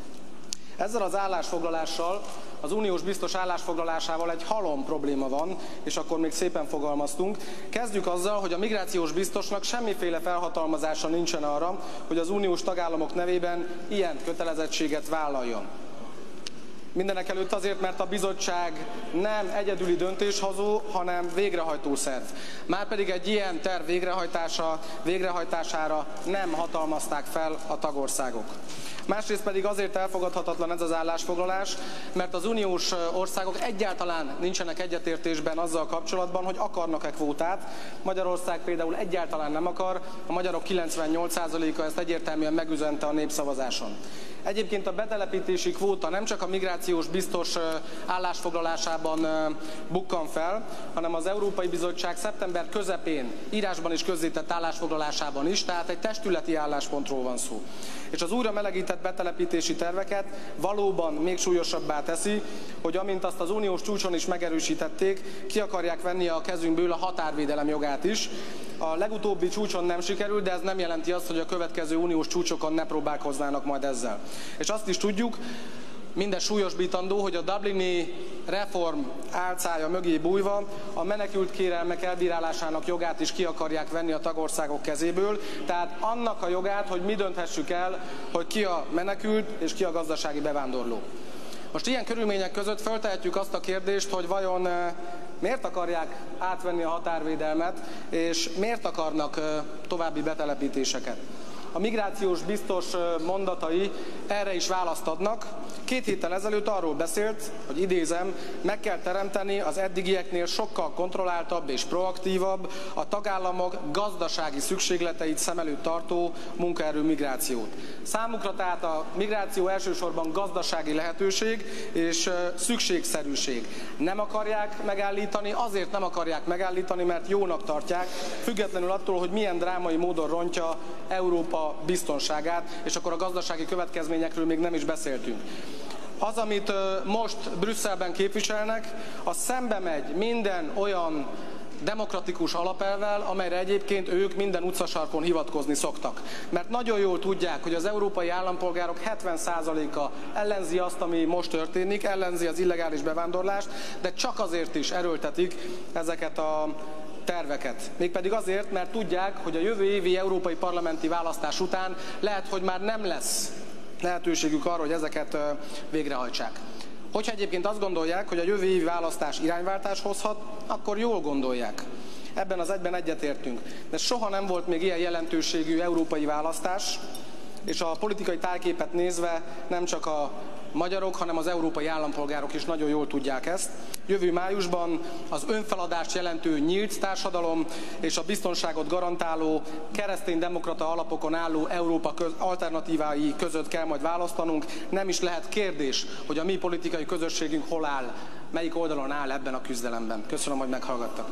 Ezzel az állásfoglalással, az uniós biztos állásfoglalásával egy halom probléma van, és akkor még szépen fogalmaztunk. Kezdjük azzal, hogy a migrációs biztosnak semmiféle felhatalmazása nincsen arra, hogy az uniós tagállamok nevében ilyen kötelezettséget vállaljon. Mindenekelőtt azért, mert a bizottság nem egyedüli döntéshozó, hanem végrehajtó szerv. Márpedig egy ilyen terv végrehajtása, végrehajtására nem hatalmazták fel a tagországok. Másrészt pedig azért elfogadhatatlan ez az állásfoglalás, mert az uniós országok egyáltalán nincsenek egyetértésben azzal kapcsolatban, hogy akarnak-e kvótát. Magyarország például egyáltalán nem akar, a magyarok kilencvennyolc százaléka ezt egyértelműen megüzente a népszavazáson. Egyébként a betelepítési kvóta nem csak a migrációs biztos állásfoglalásában bukkan fel, hanem az Európai Bizottság szeptember közepén írásban is közzétett állásfoglalásában is, tehát egy testületi álláspontról van szó. És az újra melegített betelepítési terveket valóban még súlyosabbá teszi, hogy amint azt az uniós csúcson is megerősítették, ki akarják venni a kezünkből a határvédelem jogát is. A legutóbbi csúcson nem sikerült, de ez nem jelenti azt, hogy a következő uniós csúcsokon ne próbálkoznának majd ezzel. És azt is tudjuk, minden súlyosbítandó, hogy a dublini reform álcája mögé bújva a menekült kérelmek elbírálásának jogát is ki akarják venni a tagországok kezéből, tehát annak a jogát, hogy mi dönthessük el, hogy ki a menekült és ki a gazdasági bevándorló. Most ilyen körülmények között feltehetjük azt a kérdést, hogy vajon miért akarják átvenni a határvédelmet, és miért akarnak további betelepítéseket. A migrációs biztos mondatai erre is választ adnak. Két héttel ezelőtt arról beszélt, hogy idézem, meg kell teremteni az eddigieknél sokkal kontrolláltabb és proaktívabb, a tagállamok gazdasági szükségleteit szem előtt tartó munkaerő migrációt. Számukra tehát a migráció elsősorban gazdasági lehetőség és szükségszerűség. Nem akarják megállítani, azért nem akarják megállítani, mert jónak tartják, függetlenül attól, hogy milyen drámai módon rontja Európa biztonságát, és akkor a gazdasági következményekről még nem is beszéltünk. Az, amit most Brüsszelben képviselnek, az szembe megy minden olyan demokratikus alapelvvel, amelyre egyébként ők minden utcasarkon hivatkozni szoktak. Mert nagyon jól tudják, hogy az európai állampolgárok hetven százaléka ellenzi azt, ami most történik, ellenzi az illegális bevándorlást, de csak azért is erőltetik ezeket a terveket. Mégpedig azért, mert tudják, hogy a jövő évi európai parlamenti választás után lehet, hogy már nem lesz lehetőségük arra, hogy ezeket végrehajtsák. Hogyha egyébként azt gondolják, hogy a jövő évi választás irányváltás hozhat, akkor jól gondolják. Ebben az egyben egyetértünk. De soha nem volt még ilyen jelentőségű európai választás, és a politikai tájképet nézve nem csak a magyarok, hanem az európai állampolgárok is nagyon jól tudják ezt. Jövő májusban az önfeladást jelentő nyílt társadalom és a biztonságot garantáló kereszténydemokrata alapokon álló Európa köz, alternatívái között kell majd választanunk. Nem is lehet kérdés, hogy a mi politikai közösségünk hol áll, melyik oldalon áll ebben a küzdelemben. Köszönöm, hogy meghallgattak.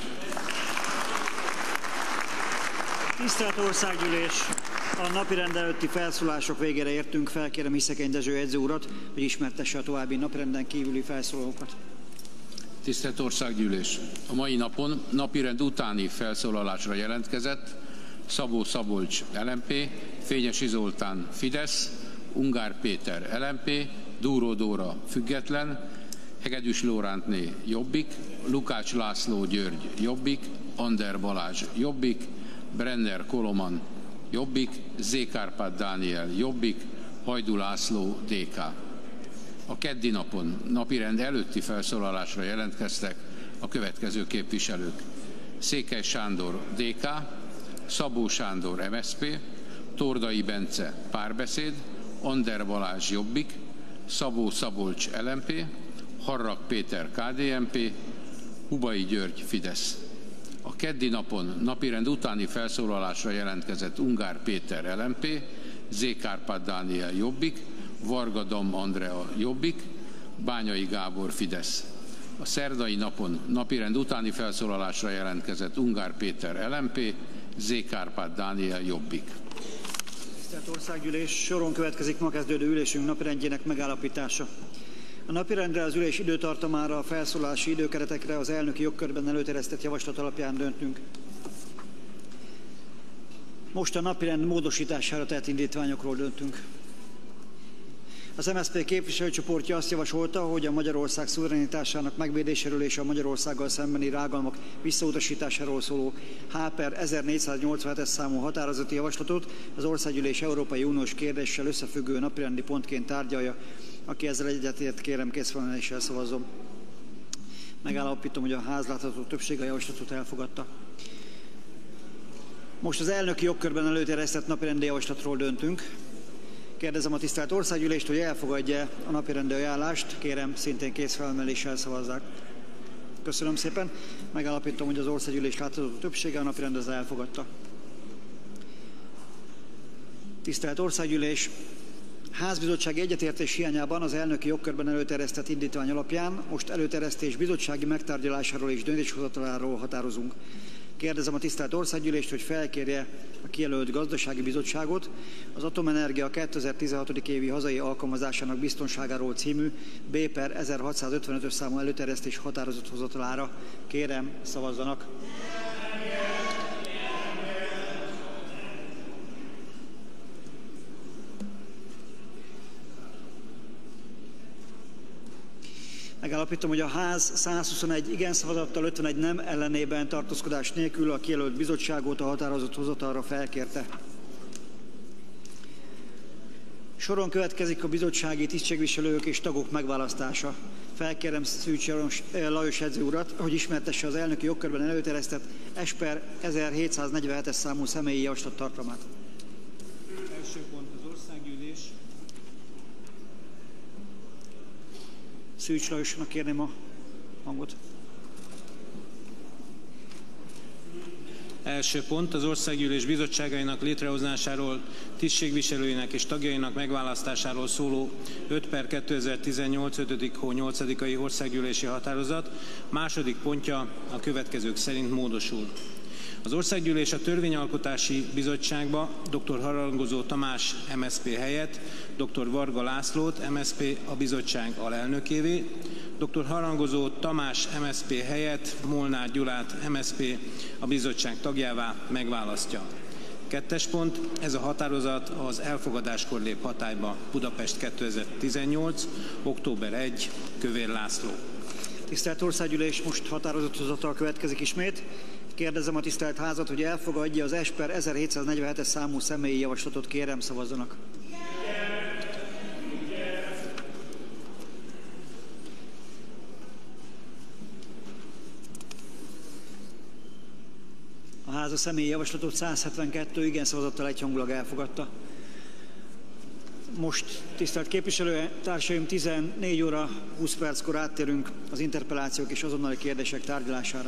Tisztelt Országgyűlés! A napirend előtti felszólások végére értünk. Felkérem Iszekeny Dezső edző urat, hogy ismertesse a további napirenden kívüli felszólalókat. Tisztelt Országgyűlés! A mai napon napirend utáni felszólalásra jelentkezett Szabó Szabolcs el em pé, Fényesi Zoltán Fidesz, Ungár Péter el em pé, Dúró Dóra Független, Hegedűs Lórántné Jobbik, Lukács László György Jobbik, Ander Balázs Jobbik, Brenner Koloman Jobbik, Zék Árpád Dániel Jobbik, Hajdú László dé ká. A keddi napon napirend előtti felszólalásra jelentkeztek a következő képviselők: Székely Sándor dé ká, Szabó Sándor em es zé pé, Tordai Bence Párbeszéd, Ander Balázs Jobbik, Szabó Szabolcs el em pé, Harrag Péter ká dé en pé, Hubai György Fidesz. A keddi napon napirend utáni felszólalásra jelentkezett Ungár Péter el em pé, Zék Árpád Dániel Jobbik, Varga Dam Andrea Jobbik, Bányai Gábor, Fidesz. A szerdai napon napirend utáni felszólalásra jelentkezett Ungár Péter, el em pé, Zé. Kárpát Dániel, Jobbik. Tisztelt Országgyűlés, soron következik ma kezdődő ülésünk napirendjének megállapítása. A napirendre, az ülés időtartamára, a felszólalási időkeretekre az elnöki jogkörben előterjesztett javaslat alapján döntünk. Most a napirend módosítására tett indítványokról döntünk. Az em es zé pé képviselőcsoportja azt javasolta, hogy a Magyarország szuverenitásának megvédéséről és a Magyarországgal szembeni rágalmak visszautasításáról szóló H per ezernégyszáznyolcvanhetes számú határozati javaslatot az Országgyűlés Európai Uniós kérdéssel összefüggő napirendi pontként tárgyalja. Aki ezzel egyetért, kérem készfelemeléssel szavazzon. Megállapítom, hogy a ház látható többség a javaslatot elfogadta. Most az elnöki jogkörben előterjesztett napirendi javaslatról döntünk. Kérdezem a tisztelt Országgyűlést, hogy elfogadja a napirendi ajánlást. Kérem, szintén készfelemeléssel szavazzák. Köszönöm szépen. Megállapítom, hogy az Országgyűlés látható többsége a napirendet elfogadta. Tisztelt Országgyűlés! Házbizottsági egyetértés hiányában az elnöki jogkörben előterjesztett indítvány alapján most előterjesztés bizottsági megtárgyalásáról és döntéshozataláról határozunk. Kérdezem a tisztelt Országgyűlést, hogy felkérje a kijelölt gazdasági bizottságot az Atomenergia kétezer-tizenhat. évi hazai alkalmazásának biztonságáról című B per ezerhatszázötvenötös számú előterjesztés határozathozatalára. Kérem, szavazzanak! Megállapítom, hogy a ház százhuszonegy igen szavazattal, ötvenegy nem ellenében tartózkodás nélkül a kijelölt bizottságot a határozott hozatalra felkérte. Soron következik a bizottsági tisztségviselők és tagok megválasztása. Felkérem Szűcs Lajos edző urat, hogy ismertesse az elnöki jogkörben előterjesztett S per ezerhétszáznegyvenhetes számú személyi javaslat tartalmát. Első pont az Országgyűlés. Szűcs Lajosnak kérném a hangot. Első pont az Országgyűlés bizottságainak létrehozásáról, tisztségviselőinek és tagjainak megválasztásáról szóló öt per kétezer-tizennyolc. ötödik hó nyolcadikai országgyűlési határozat második pontja a következők szerint módosul. Az Országgyűlés a Törvényalkotási Bizottságba dr. Harangozó Tamás em es zé pé helyett dr. Varga Lászlót em es zé pé a bizottság alelnökévé, dr. Harangozó Tamás em es zé pé helyett Molnár Gyulát em es zé pé a bizottság tagjává megválasztja. Kettes pont, ez a határozat az elfogadáskor lép hatályba. Budapest kétezer-tizennyolc. október elseje. Kövér László. Tisztelt Országgyűlés, most határozathozatal következik ismét. Kérdezem a tisztelt házat, hogy elfogadja az S per ezerhétszáznegyvenhetes számú személyi javaslatot. Kérem, szavazzanak. A ház a személyi javaslatot százhetvenkettő igen szavazattal egyhangulag elfogadta. Most, tisztelt képviselőtársaim, tizennégy óra húsz perckor áttérünk az interpellációk és azonnali kérdések tárgyalására.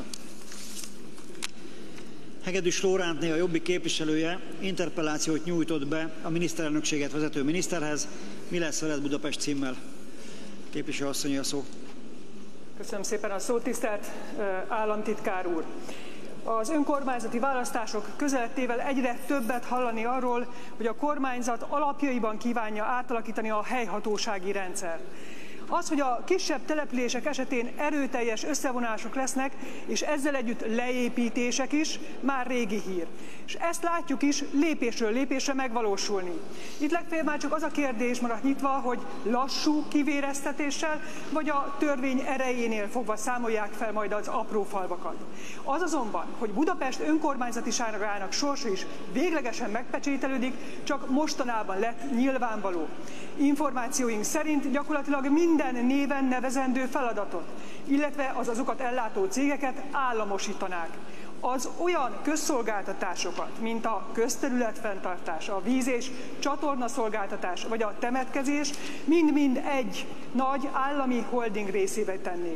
Hegedűs Lórántné, a Jobbik képviselője interpellációt nyújtott be a miniszterelnökséget vezető miniszterhez. Mi lesz veled Budapest címmel? Képviselő asszony, a szó. Köszönöm szépen a szót, tisztelt államtitkár úr! Az önkormányzati választások közelettével egyre többet hallani arról, hogy a kormányzat alapjaiban kívánja átalakítani a helyhatósági rendszert. Az, hogy a kisebb települések esetén erőteljes összevonások lesznek, és ezzel együtt leépítések is, már régi hír. És ezt látjuk is lépésről lépésre megvalósulni. Itt legfeljebb már csak az a kérdés maradt nyitva, hogy lassú kivéreztetéssel, vagy a törvény erejénél fogva számolják fel majd az apró falvakat. Az azonban, hogy Budapest önkormányzatiságának sorsa is véglegesen megpecsételődik, csak mostanában lett nyilvánvaló. Információink szerint gyakorlatilag minden néven nevezendő feladatot, illetve az azokat ellátó cégeket államosítanák. Az olyan közszolgáltatásokat, mint a közterületfenntartás, a víz- és csatornaszolgáltatás vagy a temetkezés mind-mind egy nagy állami holding részévé tennék.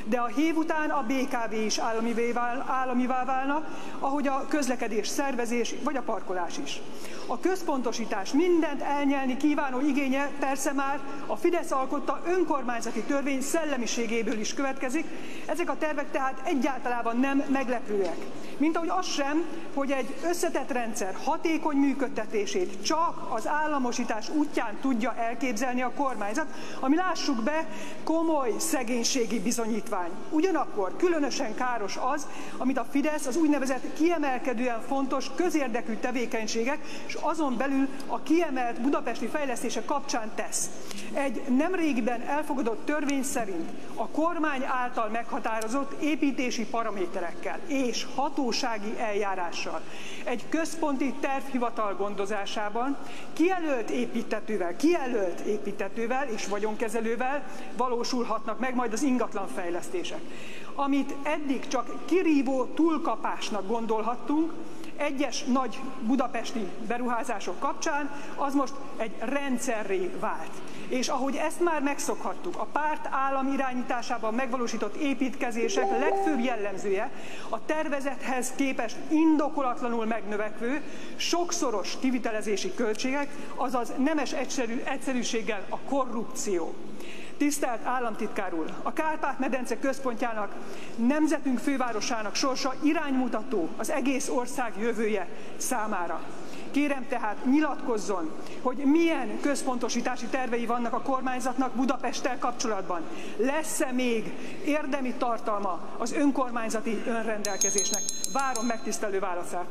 De a hév után a bé ká vé is államivá válna, ahogy a közlekedés szervezés vagy a parkolás is. A központosítás, mindent elnyelni kívánó igénye persze már a Fidesz alkotta önkormányzati törvény szellemiségéből is következik, ezek a tervek tehát egyáltalán nem meglepőek. Mint ahogy az sem, hogy egy összetett rendszer hatékony működtetését csak az államosítás útján tudja elképzelni a kormányzat, ami lássuk be komoly szegénységi bizonyítvány. Ugyanakkor különösen káros az, amit a Fidesz az úgynevezett kiemelkedően fontos közérdekű tevékenységek, és azon belül a kiemelt budapesti fejlesztések kapcsán tesz. Egy nemrégiben elfogadott törvény szerint a kormány által meghatározott építési paraméterekkel és hatósági eljárással egy központi tervhivatal gondozásában kijelölt építtetővel, kijelölt építtetővel és vagyonkezelővel valósulhatnak meg majd az ingatlanfejlesztések. Amit eddig csak kirívó túlkapásnak gondolhattunk, egyes nagy budapesti beruházások kapcsán, az most egy rendszerré vált. És ahogy ezt már megszokhattuk, a párt állam irányításában megvalósított építkezések legfőbb jellemzője a tervezethez képest indokolatlanul megnövekvő, sokszoros kivitelezési költségek, azaz nemes egyszerű, egyszerűséggel a korrupció. Tisztelt államtitkár úr, a Kárpát-medence központjának, nemzetünk fővárosának sorsa iránymutató az egész ország jövője számára. Kérem tehát nyilatkozzon, hogy milyen központosítási tervei vannak a kormányzatnak Budapesttel kapcsolatban. Lesz-e még érdemi tartalma az önkormányzati önrendelkezésnek? Várom megtisztelő válaszát.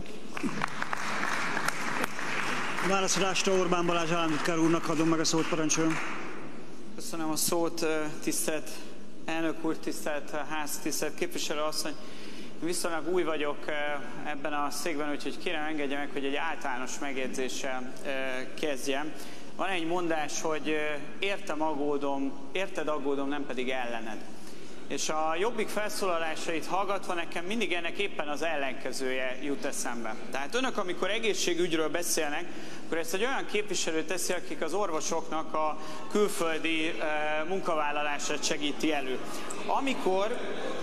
Válaszadásra Orbán Balázs államtitkár úrnak adom meg a szót, parancsoljon. Köszönöm a szót, tisztelt elnök úr, tisztelt ház, tisztelt képviselő asszony. Viszonylag új vagyok ebben a székben, úgyhogy kérem engedje meg, hogy egy általános megjegyzéssel kezdjem. Van egy mondás, hogy értem aggódom, érted aggódom, nem pedig ellened. És a Jobbik felszólalásait hallgatva nekem mindig ennek éppen az ellenkezője jut eszembe. Tehát önök, amikor egészségügyről beszélnek, akkor ezt egy olyan képviselő teszi, akik az orvosoknak a külföldi e, munkavállalását segíti elő. Amikor,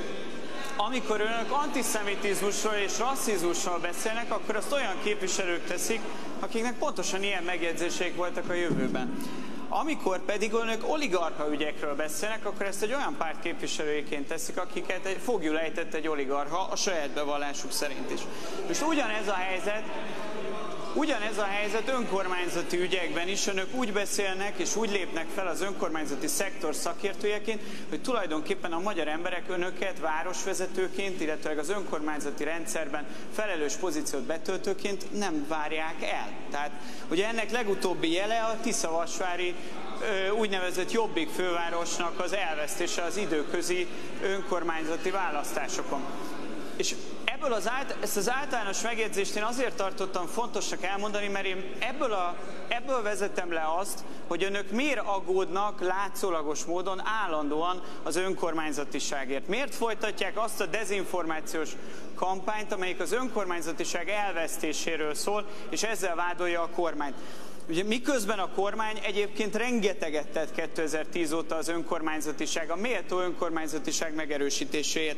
amikor önök antiszemitizmusról és rasszizmusról beszélnek, akkor azt olyan képviselők teszik, akiknek pontosan ilyen megjegyzéseik voltak a jövőben. Amikor pedig önök oligarcha ügyekről beszélnek, akkor ezt egy olyan párt képviselőjeként teszik, akiket egy, foglyul ejtett egy oligarcha a saját bevallásuk szerint is. Most ugyanez a helyzet, ugyanez a helyzet önkormányzati ügyekben is. Önök úgy beszélnek és úgy lépnek fel az önkormányzati szektor szakértőjeként, hogy tulajdonképpen a magyar emberek önöket városvezetőként, illetve az önkormányzati rendszerben felelős pozíciót betöltőként nem várják el. Tehát ugye ennek legutóbbi jele a Tiszavasvári úgynevezett Jobbik fővárosnak az elvesztése az időközi önkormányzati választásokon. És ebből az ált, ezt az általános megjegyzést én azért tartottam fontosnak elmondani, mert én ebből, a, ebből vezetem le azt, hogy önök miért aggódnak látszólagos módon állandóan az önkormányzatiságért. Miért folytatják azt a dezinformációs kampányt, amelyik az önkormányzatiság elvesztéséről szól, és ezzel vádolja a kormányt. Ugye miközben a kormány egyébként rengeteget tett kétezer-tíz óta az önkormányzatiság, a méltó önkormányzatiság megerősítéséért.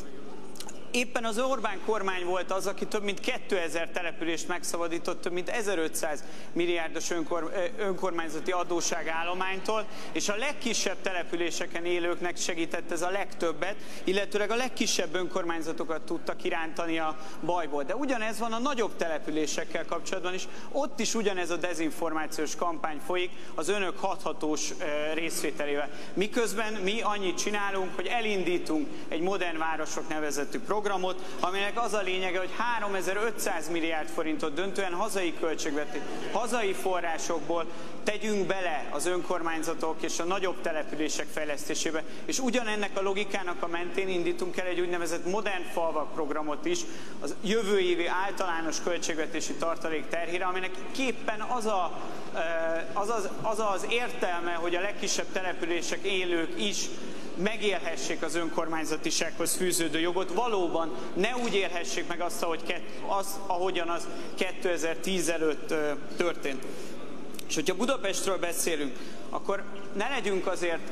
Éppen az Orbán kormány volt az, aki több mint kétezer települést megszabadított, több mint ezerötszáz milliárdos önkor, önkormányzati adósságállománytól, és a legkisebb településeken élőknek segített ez a legtöbbet, illetőleg a legkisebb önkormányzatokat tudta kirántani a bajból. De ugyanez van a nagyobb településekkel kapcsolatban is, ott is ugyanez a dezinformációs kampány folyik az önök hathatós részvételével. Miközben mi annyit csinálunk, hogy elindítunk egy modern városok nevezetű programot, programot, aminek az a lényege, hogy háromezer-ötszáz milliárd forintot döntően hazai költségvetés, hazai forrásokból tegyünk bele az önkormányzatok és a nagyobb települések fejlesztésébe. És ugyanennek a logikának a mentén indítunk el egy úgynevezett modern falvak programot is, az jövő évi általános költségvetési tartalék terhére, aminek képpen az, a, az, az, az az értelme, hogy a legkisebb települések élők is megélhessék az önkormányzatisághoz fűződő jogot, valóban ne úgy élhessék meg azt, ahogy, az, ahogyan az kétezer-tíz előtt történt. És hogyha Budapestről beszélünk, akkor ne legyünk azért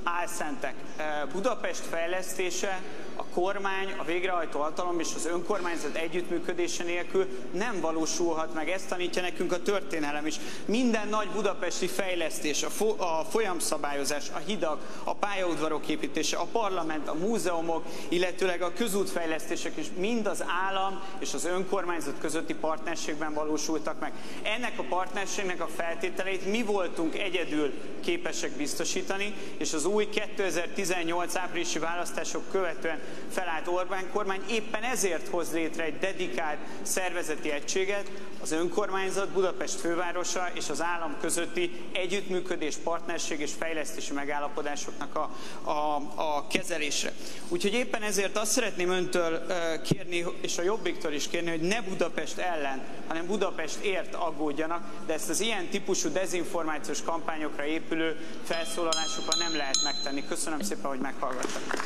álszentek. Budapest fejlesztése, a kormány, a végrehajtó hatalom és az önkormányzat együttműködése nélkül nem valósulhat meg. Ezt tanítja nekünk a történelem is. Minden nagy budapesti fejlesztés, a, fo a folyamszabályozás, a hidak, a pályaudvarok építése, a parlament, a múzeumok, illetőleg a közútfejlesztések is mind az állam és az önkormányzat közötti partnerségben valósultak meg. Ennek a partnerségnek a feltételeit mi voltunk egyedül képesek biztosítani, és az új kétezer-tizennyolc áprilisi választások követően felállt Orbán kormány éppen ezért hoz létre egy dedikált szervezeti egységet, az önkormányzat, Budapest fővárosa és az állam közötti együttműködés, partnerség és fejlesztési megállapodásoknak a, a, a kezelésre. Úgyhogy éppen ezért azt szeretném öntől kérni, és a Jobbiktól is kérni, hogy ne Budapest ellen, hanem Budapestért aggódjanak, de ezt az ilyen típusú dezinformációs kampányokra épülő felszólalásokkal nem lehet megtenni. Köszönöm szépen, hogy meghallgattak.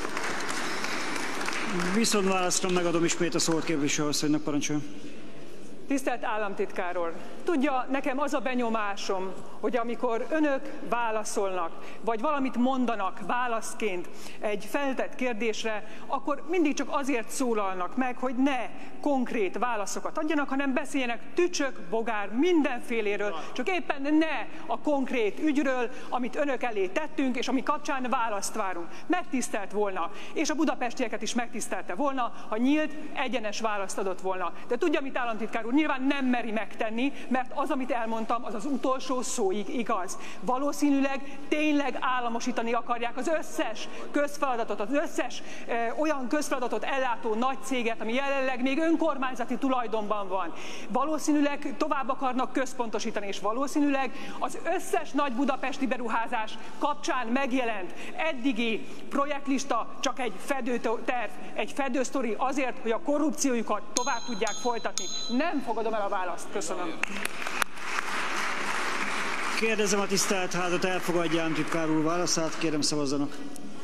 Viszont válaszra megadom ismét a szót képviselőasszonynak, parancsoljon. Tisztelt államtitkár úr! Tudja, nekem az a benyomásom, hogy amikor önök válaszolnak, vagy valamit mondanak válaszként egy feltett kérdésre, akkor mindig csak azért szólalnak meg, hogy ne konkrét válaszokat adjanak, hanem beszéljenek tücsök, bogár, mindenféléről, csak éppen ne a konkrét ügyről, amit önök elé tettünk, és ami kapcsán választ várunk. Megtisztelt volna, és a budapestieket is megtisztelte volna, ha nyílt, egyenes választ adott volna. De tudja, mit államtitkár úr, nyilván nem meri megtenni, mert az, amit elmondtam, az az utolsó szóig igaz. Valószínűleg tényleg államosítani akarják az összes közfeladatot, az összes e, olyan közfeladatot ellátó nagy céget, ami jelenleg még önkormányzati tulajdonban van. Valószínűleg tovább akarnak központosítani, és valószínűleg az összes nagy budapesti beruházás kapcsán megjelent eddigi projektlista csak egy fedőterv, egy fedősztori azért, hogy a korrupciójukat tovább tudják folytatni. Nem fogadom el a választ. Köszönöm. Kérdezem a tisztelt házat, elfogadja államtitkár úr válaszát, kérem szavazzanak.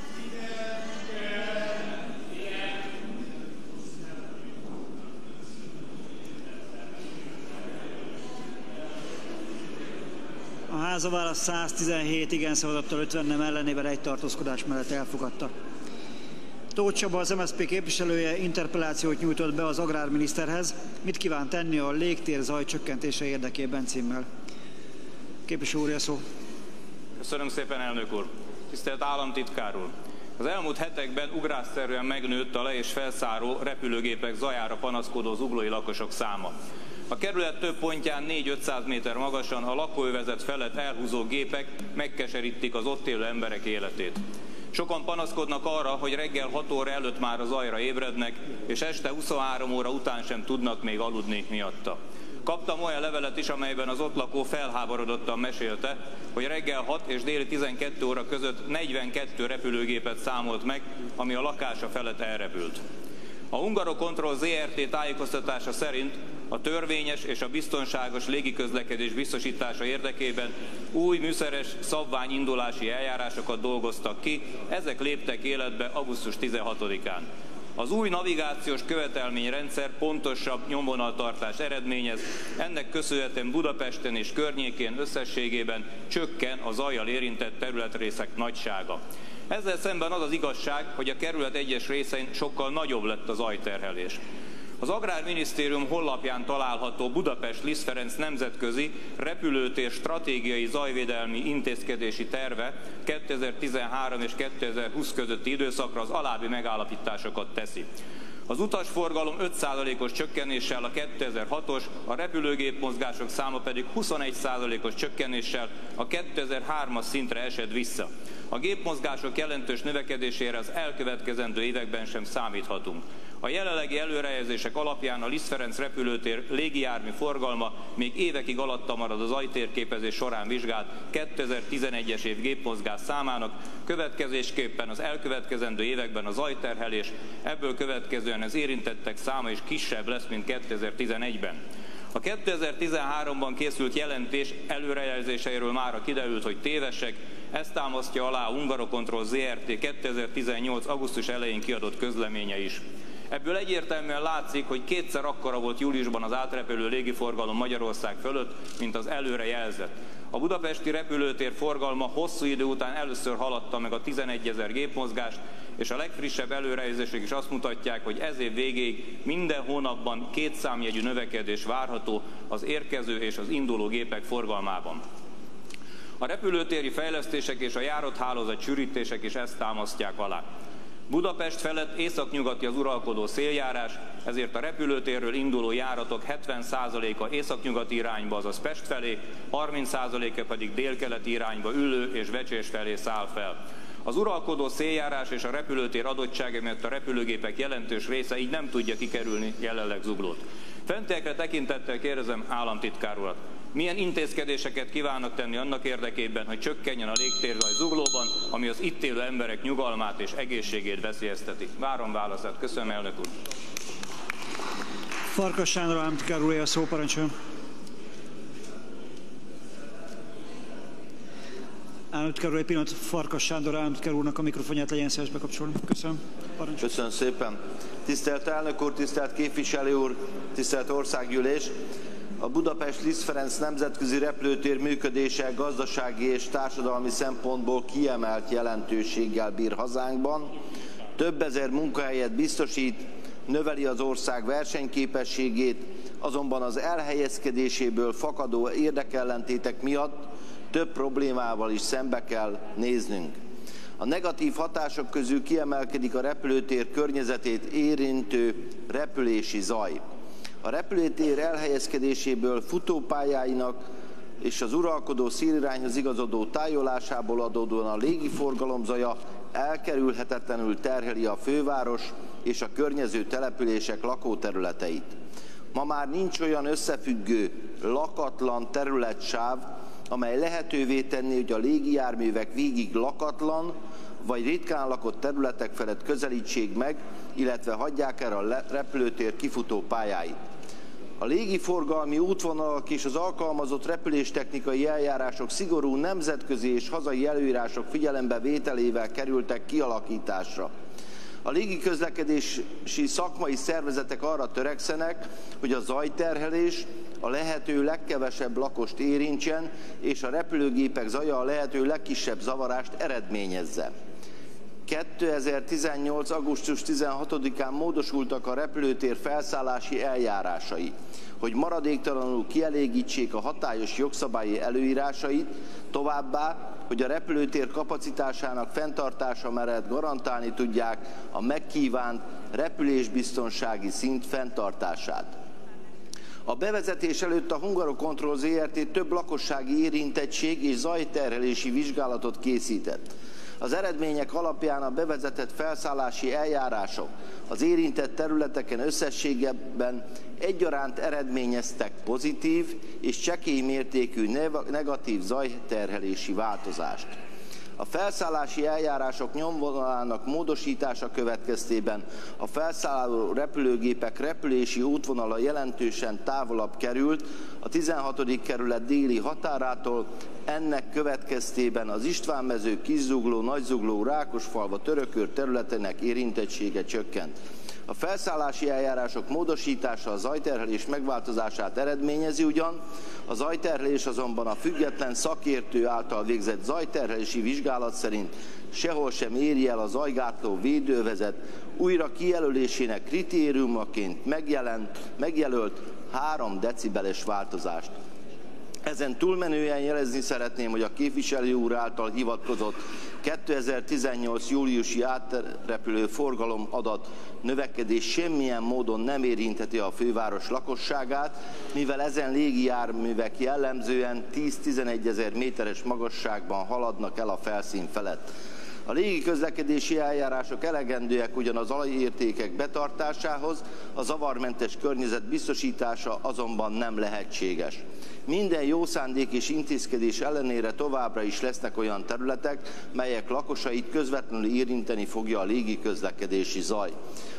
A ház a válasz száztizenhét igen szavazattal, ötven nem ellenében, egy tartózkodás mellett elfogadta. Tóth Csaba, az em es zé pé képviselője interpellációt nyújtott be az agrárminiszterhez. Mit kíván tenni a légtér zaj csökkentése érdekében címmel? Képviselő úr, a szó. Köszönöm szépen, elnök úr. Tisztelt államtitkár úr! Az elmúlt hetekben ugrásszerűen megnőtt a le- és felszáró repülőgépek zajára panaszkodó zuglói lakosok száma. A kerület több pontján négy-ötszáz méter magasan a lakóövezet felett elhúzó gépek megkeserítik az ott élő emberek életét. Sokan panaszkodnak arra, hogy reggel hat óra előtt már a zajra ébrednek, és este huszonhárom óra után sem tudnak még aludni miatta. Kaptam olyan levelet is, amelyben az ott lakó felháborodottan mesélte, hogy reggel hat és déli tizenkét óra között negyvenkét repülőgépet számolt meg, ami a lakása felett elrepült. A Hungarocontrol zé er té tájékoztatása szerint a törvényes és a biztonságos légiközlekedés biztosítása érdekében új műszeres szabványindulási eljárásokat dolgoztak ki, ezek léptek életbe augusztus tizenhatodikán. Az új navigációs követelményrendszer pontosabb nyomvonaltartást eredményez, ennek köszönhetően Budapesten és környékén összességében csökken a zajjal érintett területrészek nagysága. Ezzel szemben az az igazság, hogy a kerület egyes részein sokkal nagyobb lett a zajterhelés. Az Agrárminisztérium honlapján található Budapest Liszt Ferenc nemzetközi repülőtér stratégiai zajvédelmi intézkedési terve kétezer-tizenhárom és kétezer-húsz közötti időszakra az alábbi megállapításokat teszi. Az utasforgalom öt százalékos csökkenéssel a kétezer-hatos, a repülőgép mozgások száma pedig huszonegy százalékos csökkenéssel a kétezer-hármas szintre esett vissza. A gépmozgások jelentős növekedésére az elkövetkezendő években sem számíthatunk. A jelenlegi előrejelzések alapján a Liszt Ferenc repülőtér légijármű forgalma még évekig alatta marad az zajtérképezés során vizsgált kétezer-tizenegyes év gépmozgás számának, következésképpen az elkövetkezendő években a zajterhelés, ebből következően az érintettek száma is kisebb lesz, mint kétezer-tizenegyben. A kétezer-tizenháromban készült jelentés előrejelzéseiről mára kiderült, hogy tévesek, ezt támasztja alá a Hungarocontrol zé er té kétezer-tizennyolc. augusztus elején kiadott közleménye is. Ebből egyértelműen látszik, hogy kétszer akkora volt júliusban az átrepülő légiforgalom Magyarország fölött, mint az előre jelzett. A budapesti repülőtér forgalma hosszú idő után először haladta meg a tizenegyezer gépmozgást, és a legfrissebb előrejelzések is azt mutatják, hogy ez év végéig minden hónapban két számjegyű növekedés várható az érkező és az induló gépek forgalmában. A repülőtéri fejlesztések és a járat hálózat sűrítések is ezt támasztják alá. Budapest felett északnyugati az uralkodó széljárás, ezért a repülőtérről induló járatok hetven százaléka északnyugati irányba, azaz Pest felé, harminc százaléka pedig délkeleti irányba Üllő és Vecsés felé száll fel. Az uralkodó széljárás és a repülőtér adottsága miatt a repülőgépek jelentős része így nem tudja kikerülni jelenleg Zuglót. Fentiekre tekintettel kérdezem államtitkár urat, milyen intézkedéseket kívánnak tenni annak érdekében, hogy csökkenjen a légtérzaj Zuglóban, ami az itt élő emberek nyugalmát és egészségét veszélyezteti? Várom válaszát. Köszönöm, elnök úr. Farkas Sándor államtitkár úr, a szó, parancsoljon. Államtitkár úr, egy pillanat, Farkas Sándor államtitkár úrnak a mikrofonját legyen szíves bekapcsolni. Köszönöm. Parancsoljon. Köszönöm szépen. Tisztelt elnök úr, tisztelt képviselő úr, tisztelt országgyűlés! A Budapest Liszt Ferenc nemzetközi repülőtér működése gazdasági és társadalmi szempontból kiemelt jelentőséggel bír hazánkban. Több ezer munkahelyet biztosít, növeli az ország versenyképességét, azonban az elhelyezkedéséből fakadó érdekellentétek miatt több problémával is szembe kell néznünk. A negatív hatások közül kiemelkedik a repülőtér környezetét érintő repülési zaj. A repülőtér elhelyezkedéséből, futópályáinak és az uralkodó szélirányhoz igazodó tájolásából adódóan a légiforgalom zaja elkerülhetetlenül terheli a főváros és a környező települések lakóterületeit. Ma már nincs olyan összefüggő, lakatlan területsáv, amely lehetővé tenné, hogy a légijárművek végig lakatlan vagy ritkán lakott területek felett közelítsék meg, illetve hagyják el a repülőtér kifutó pályáit. A légiforgalmi útvonalak és az alkalmazott repüléstechnikai eljárások szigorú nemzetközi és hazai előírások figyelembe vételével kerültek kialakításra. A légiközlekedési szakmai szervezetek arra törekszenek, hogy a zajterhelés a lehető legkevesebb lakost érintsen, és a repülőgépek zaja a lehető legkisebb zavarást eredményezze. kétezer-tizennyolc. augusztus tizenhatodikán módosultak a repülőtér felszállási eljárásai, hogy maradéktalanul kielégítsék a hatályos jogszabályi előírásait, továbbá, hogy a repülőtér kapacitásának fenntartása mellett garantálni tudják a megkívánt repülésbiztonsági szint fenntartását. A bevezetés előtt a Hungarocontrol zé er té több lakossági érintettség és zajterhelési vizsgálatot készített. Az eredmények alapján a bevezetett felszállási eljárások az érintett területeken összességében egyaránt eredményeztek pozitív és csekély mértékű negatív zajterhelési változást. A felszállási eljárások nyomvonalának módosítása következtében a felszálló repülőgépek repülési útvonala jelentősen távolabb került a tizenhatodik kerület déli határától, ennek következtében az Istvánmező, Kiszugló, Nagyzugló, Rákosfalva, Törökőr területének érintettsége csökkent. A felszállási eljárások módosítása a zajterhelés megváltozását eredményezi ugyan, a zajterhelés azonban a független szakértő által végzett zajterhelési vizsgálat szerint sehol sem éri el a zajgátló védőövezet újra kijelölésének kritériumaként megjelent, megjelölt három decibeles változást. Ezen túlmenően jelezni szeretném, hogy a képviselő úr által hivatkozott kétezer-tizennyolc. júliusi átrepülő forgalom adat növekedés semmilyen módon nem érintheti a főváros lakosságát, mivel ezen légijárművek jellemzően tíz-tizenegy ezer méteres magasságban haladnak el a felszín felett. A légiközlekedési eljárások elegendőek ugyan az alapértékek betartásához, a zavarmentes környezet biztosítása azonban nem lehetséges. Minden jó szándék és intézkedés ellenére továbbra is lesznek olyan területek, melyek lakosait közvetlenül érinteni fogja a légiközlekedési zaj.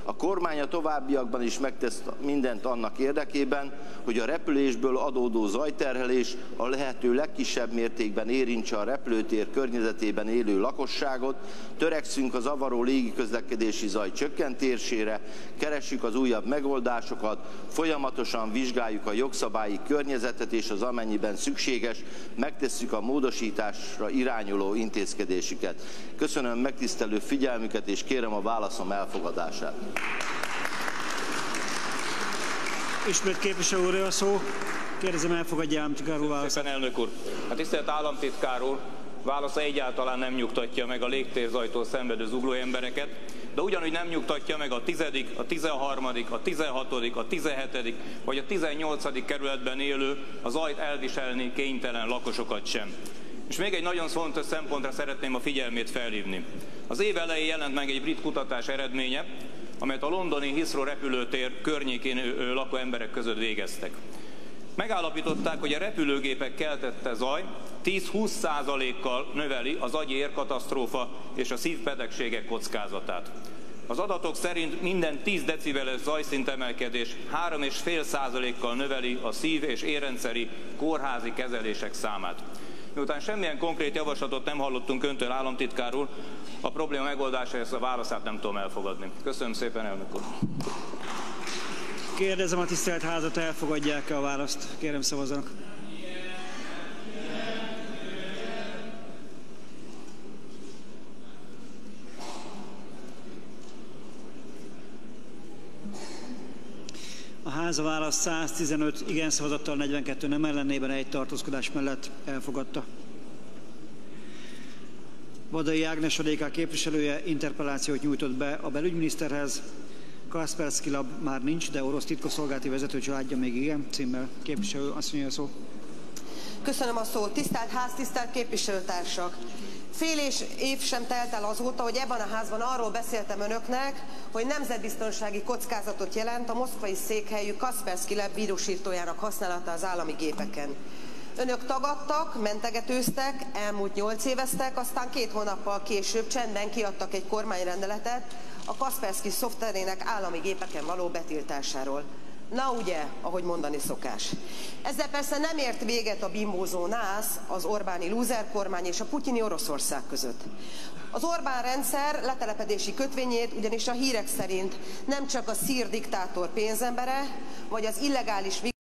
A kormány a továbbiakban is megtesz mindent annak érdekében, hogy a repülésből adódó zajterhelés a lehető legkisebb mértékben érintse a repülőtér környezetében élő lakosságot, törekszünk a zavaró légiközlekedési zaj csökkentésére, keressük az újabb megoldásokat, folyamatosan vizsgáljuk a jogszabályi környezetet, és az amennyiben szükséges, megtesszük a módosításra irányuló intézkedéseket. Köszönöm megtisztelő figyelmüket, és kérem a válaszom elfogadását. Ismét képviselő úr, a szó. Kérdezem, elfogadja államtitkár úr választ. Szépen, elnök úr. Hát tisztelt államtitkár úr, válasza egyáltalán nem nyugtatja meg a légtérzajtól szenvedő zuglói embereket, de ugyanúgy nem nyugtatja meg a tizedik, a tizenharmadik, a tizenhatodik, a tizenhetedik vagy a tizennyolcadik kerületben élő, a zajt elviselni kénytelen lakosokat sem. És még egy nagyon fontos szempontra szeretném a figyelmét felhívni. Az év elején jelent meg egy brit kutatás eredménye, amelyet a londoni Heathrow repülőtér környékén lakó emberek között végeztek. Megállapították, hogy a repülőgépek keltette zaj tíz-húsz százalékkal növeli az agyi érkatasztrófa és a szívbetegségek kockázatát. Az adatok szerint minden tíz decibeles zajszintemelkedés három egész öt százalékkal növeli a szív- és érrendszeri kórházi kezelések számát. Miután semmilyen konkrét javaslatot nem hallottunk öntől, államtitkár úr, a probléma megoldása ezt a válaszát nem tudom elfogadni. Köszönöm szépen, elnök úr. Kérdezem a tisztelt házat, elfogadják-e a választ? Kérem, szavazzanak. A ház a választ száztizenöt igen szavazattal, negyvenkettő nem ellenében, egy tartózkodás mellett elfogadta. Vadai Ágnes, a dé ká képviselője interpellációt nyújtott be a belügyminiszterhez. Kaspersky Lab már nincs, de orosz titkosszolgálati vezető családja még igen, címmel. Képviselő, azt mondja a szó. Köszönöm a szót. Tisztelt ház, tisztelt képviselőtársak! Fél és év sem telt el azóta, hogy ebben a házban arról beszéltem önöknek, hogy nemzetbiztonsági kockázatot jelent a moszkvai székhelyű Kaspersky Lab vírusirtójának használata az állami gépeken. Önök tagadtak, mentegetőztek, elmúlt nyolc éveztek, aztán két hónappal később csendben kiadtak egy kormányrendeletet a Kaspersky szoftverének állami gépeken való betiltásáról. Na ugye, ahogy mondani szokás. Ezzel persze nem ért véget a bimbózó nász az Orbáni lúzer kormány és a putyini Oroszország között. Az Orbán rendszer letelepedési kötvényét ugyanis a hírek szerint nem csak a szír diktátor pénzembere, vagy az illegális